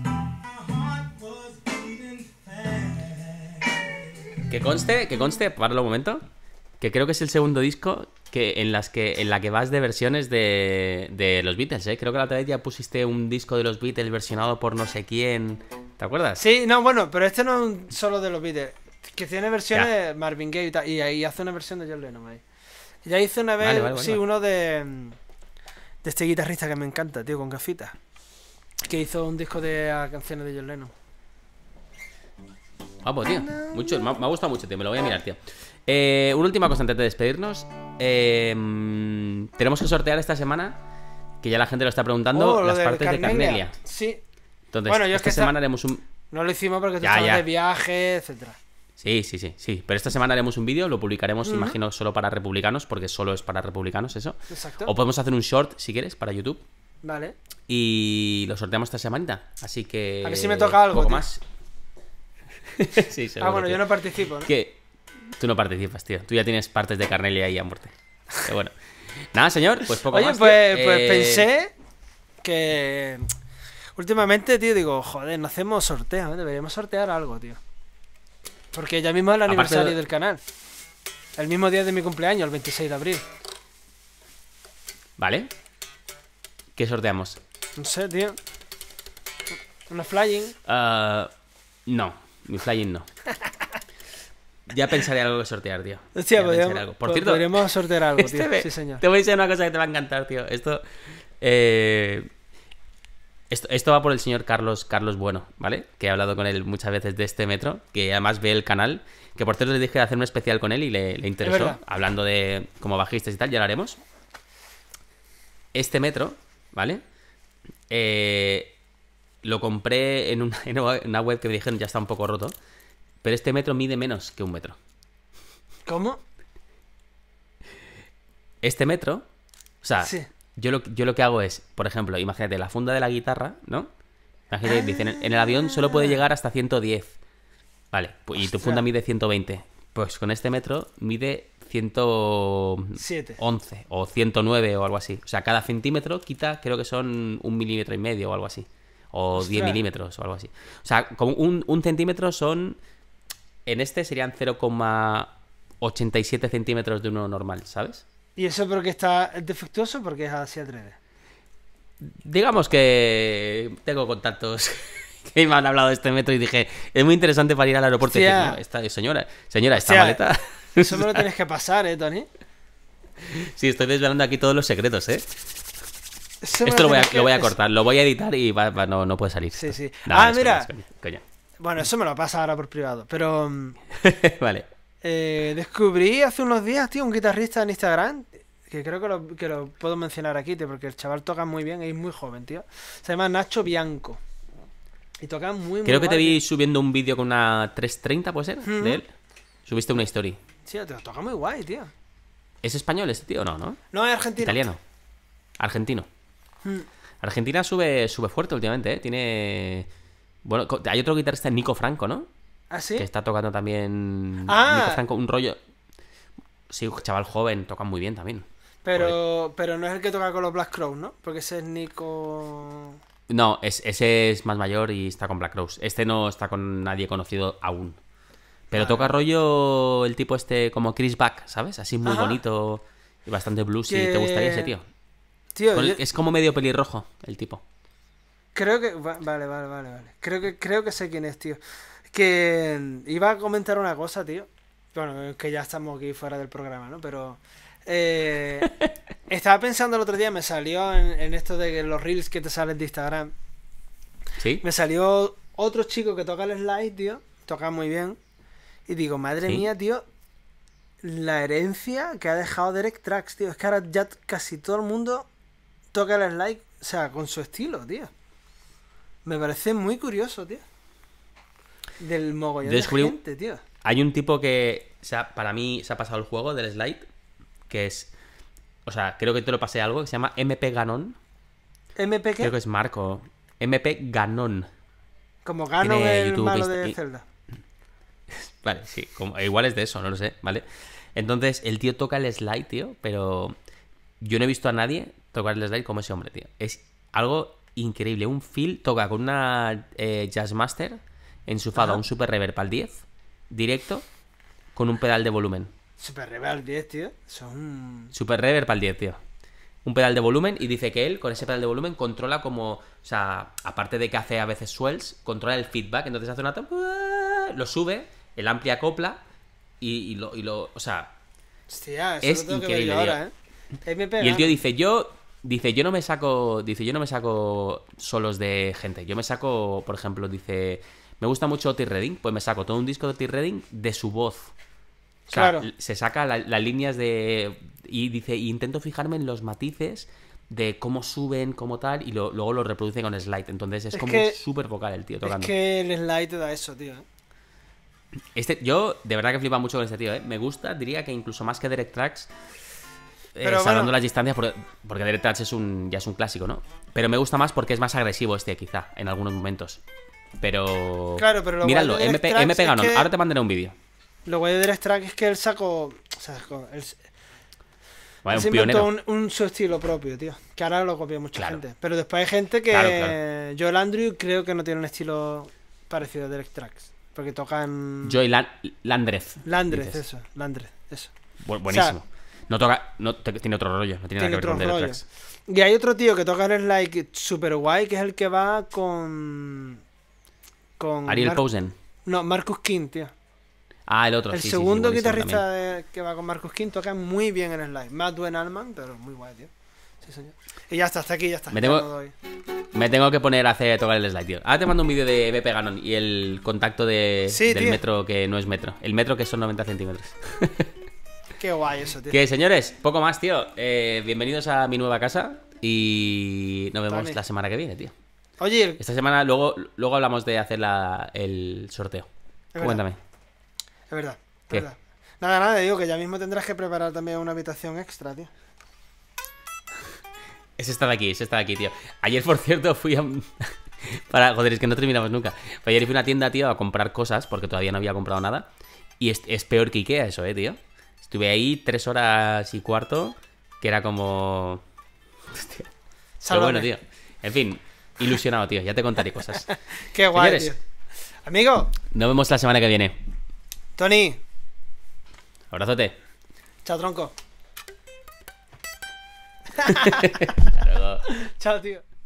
Que conste, que conste, páralo un momento, que creo que es el segundo disco que en las que en la que vas de versiones de, de los Beatles, ¿eh? Creo que la otra vez ya pusiste un disco de los Beatles versionado por no sé quién. ¿Te acuerdas? Sí, no, bueno, pero este no es solo de los Beatles. Que tiene versiones ya. de Marvin Gaye y, tal, y ahí hace una versión de John Lennon ahí. Ya hice una vez, vale, vale, sí, vale. uno de de este guitarrista que me encanta, tío, con gafitas, que hizo un disco de uh, canciones de John Lennon. Guapo, tío. Mucho, me, me ha gustado mucho, tío. Me lo voy a mirar, tío. Eh, una última cosa antes de despedirnos. Eh, tenemos que sortear esta semana, que ya la gente lo está preguntando, oh, las partes Carnelia. de Carnelia. Sí. Entonces, bueno, yo esta es que semana esta... haremos un... No lo hicimos porque tú ya, estabas ya. de viaje, etcétera. Sí, sí, sí, sí. Pero esta semana haremos un vídeo, lo publicaremos, uh-huh. imagino, solo para republicanos, porque solo es para republicanos eso. Exacto. O podemos hacer un short, si quieres, para YouTube. Vale. Y lo sorteamos esta semanita. Así que... A ver si me toca algo, poco tío. más. Sí, seguro, ah, bueno, tío. yo no participo, ¿no? Que tú no participas, tío. Tú ya tienes partes de Carnelia ahí a muerte. Pero bueno. Nada, señor, pues poco Oye, más. Oye, pues, tío. pues eh... pensé que... Últimamente, tío, digo, joder, no hacemos sorteo, ¿eh? Deberíamos sortear algo, tío. Porque ya mismo es el aniversario de... del canal. El mismo día de mi cumpleaños, el veintiséis de abril. Vale. ¿Qué sorteamos? No sé, tío. ¿Una flying? Uh, no, mi flying no. Ya pensaré algo que sortear, tío. Hostia, podríamos, algo. Por cierto, podríamos sortear algo, tío. Este me... Sí, señor. Te voy a decir una cosa que te va a encantar, tío. Esto... Eh... Esto, esto va por el señor Carlos Carlos Bueno, ¿vale? Que he hablado con él muchas veces de este metro, que además ve el canal, que por cierto le dije de hacer un especial con él y le, le interesó, hablando de como bajistas y tal, ya lo haremos. este metro, ¿vale? Eh, lo compré en una, en una web que me dijeron ya está un poco roto, pero este metro mide menos que un metro. ¿Cómo? Este metro, o sea, sí. yo, lo, yo lo que hago es, por ejemplo, imagínate la funda de la guitarra, ¿no? Imagínate, ah. dicen, en el avión solo puede llegar hasta ciento diez. Vale, pues, y tu funda mide ciento veinte. Pues con este metro mide ciento once o ciento nueve o algo así. O sea, cada centímetro quita, creo que son un milímetro y medio o algo así. O Ostras. diez milímetros o algo así. O sea, como un, un centímetro son... En este serían cero coma ochenta y siete centímetros de uno normal, ¿sabes? ¿Y eso porque está defectuoso o porque es así adrede? Digamos que tengo contactos que me han hablado de este metro y dije, es muy interesante para ir al aeropuerto. Hostia. Y decir, no, esta, señora, señora, esta Hostia. maleta... Eso me lo tienes que pasar, ¿eh, Tony? Sí, estoy desvelando aquí todos los secretos, ¿eh? Eso Esto lo voy, a, que... lo voy a cortar, lo voy a editar y va, va, no, no puede salir. Sí, sí. No, ah, no, mira. Es coña, es coña. Bueno, eso me lo pasa ahora por privado, pero... Vale. Eh, descubrí hace unos días, tío, un guitarrista en Instagram, que creo que lo, que lo puedo mencionar aquí, tío, porque el chaval toca muy bien y es muy joven, tío. Se llama Nacho Bianco. Y toca muy, muy Creo que guay, te vi tío. subiendo un vídeo con una trescientos treinta, ¿puede ser? Mm-hmm. De él. Subiste una story. Sí, te toca muy guay, tío. ¿Es español este tío o no, no? No, es argentino. Italiano. Argentino. Mm. Argentina sube, sube fuerte últimamente, ¿eh? Tiene... Bueno, hay otro guitarrista, Nico Franco, ¿no? ¿Ah, sí? Que está tocando también... Ah. Nico Franco, un rollo... Sí, un chaval joven, toca muy bien también. Pero, pero no es el que toca con los Black Crowes, ¿no? Porque ese es Nico... No, es, ese es más mayor y está con Black Crowes. Este no está con nadie conocido aún. Pero ah, toca rollo el tipo este como Chris Back, ¿sabes? Así muy Ajá. bonito y bastante bluesy. Que... ¿Te gustaría ese tío? Tío, el, yo... Es como medio pelirrojo el tipo. Creo que... Vale, vale, vale, vale. Creo que, creo que sé quién es, tío. Que iba a comentar una cosa, tío. Bueno, es que ya estamos aquí fuera del programa, ¿no? Pero... Eh, estaba pensando el otro día, me salió en, en esto de los reels que te salen de Instagram. ¿Sí? Me salió otro chico que toca el slide, tío. Toca muy bien. Y digo, madre ¿Sí? mía, tío, la herencia que ha dejado Derek Trax, tío. Es que ahora ya casi todo el mundo toca el slide, o sea, con su estilo, tío. Me parece muy curioso, tío. Del mogollón de gente, tío. Hay un tipo que, o sea, para mí se ha pasado el juego del slide, que es, o sea, creo que te lo pasé algo, que se llama M P Ganon. ¿M P qué? Creo que es Marco. M P Ganon. Como Ganon el YouTube, malo de Zelda. Vale, sí, como, igual es de eso, no lo sé, ¿vale? Entonces, el tío toca el slide, tío, pero yo no he visto a nadie tocar el slide como ese hombre, tío. Es algo increíble. Un Phil toca con una eh, Jazzmaster enchufado a un Super Reverb al diez, directo, con un pedal de volumen. Super Reverb al diez, tío. Son... Super Reverb al diez, tío. Un pedal de volumen, y dice que él, con ese pedal de volumen, controla como... O sea, aparte de que hace a veces swells, controla el feedback. Entonces hace una... Lo sube, el amplia acopla, y, y, lo, y lo... O sea... Hostia, eso es lo tengo increíble, que ver yo ahora, ¿eh? Y el tío dice, yo... Dice, yo no me saco... Dice, yo no me saco solos de gente. Yo me saco, por ejemplo, dice... Me gusta mucho Otis Redding, pues me saco todo un disco de Otis Redding de su voz. O sea, claro. Se saca la, las líneas de... Y dice, y intento fijarme en los matices de cómo suben, cómo tal, y lo, luego lo reproduce con slide. Entonces es, es como súper vocal el tío tocando. Es que el slide te da eso, tío. Este, yo de verdad que flipa mucho con este tío, ¿eh? Me gusta, diría que incluso más que Derek Trax, eh, salvando bueno. las distancias, porque, porque Derek Trax es un, ya es un clásico, ¿no? Pero me gusta más porque es más agresivo este, quizá, en algunos momentos. Pero... Claro, pero lo míralo, M P, M P Ganon, es que... ahora te mandaré un vídeo. Lo guay de Derek Trax es que él sacó... O sea, él, vale, él se un inventó un, un su estilo propio, tío. Que ahora lo copia mucha claro. gente. Pero después hay gente que... Claro, claro. Joel Andrew creo que no tiene un estilo parecido a Derek Trax. Porque tocan... Joel Lan Landreth. Landreth, eso. Landreth, eso. Bu buenísimo. O sea, no toca... No, tiene otro rollo. No tiene, tiene nada que ver con Derek Trax. Y hay otro tío que toca el slide super guay, que es el que va con... con Ariel Mar Posen. No, Marcus King, tío. Ah, el otro, El sí, segundo sí, sí, guitarrista de, que va con Marcus King toca muy bien en el slide. Más Dwayne Allman, pero muy guay, tío. Sí, señor. Y ya está, hasta aquí, ya está. Me tengo, me tengo que poner a hacer tocar el slide, tío. Ahora te mando un vídeo de M P Ganon y el contacto de, sí, del tío. metro que no es metro. El metro que son noventa centímetros. Qué guay eso, tío. Que señores, poco más, tío. Eh, bienvenidos a mi nueva casa. Y nos vemos Tony. la semana que viene, tío. Oye, esta semana luego, luego hablamos de hacer la, el sorteo. Es Cuéntame. Es verdad, es ¿Qué? verdad. Nada, nada, digo que ya mismo tendrás que preparar también una habitación extra, tío. Es esta de aquí, es esta de aquí, tío. Ayer, por cierto, fui a... Para, joder, es que no terminamos nunca. Ayer fui a una tienda, tío, a comprar cosas, porque todavía no había comprado nada. Y es, es peor que Ikea eso, eh, tío. Estuve ahí tres horas y cuarto, que era como... Hostia. Pero bueno, tío. En fin, ilusionado, tío. Ya te contaré cosas. Qué guay, tío. Amigo. Nos vemos la semana que viene. Tony. Abrazote. Chao, tronco. Chao, tío.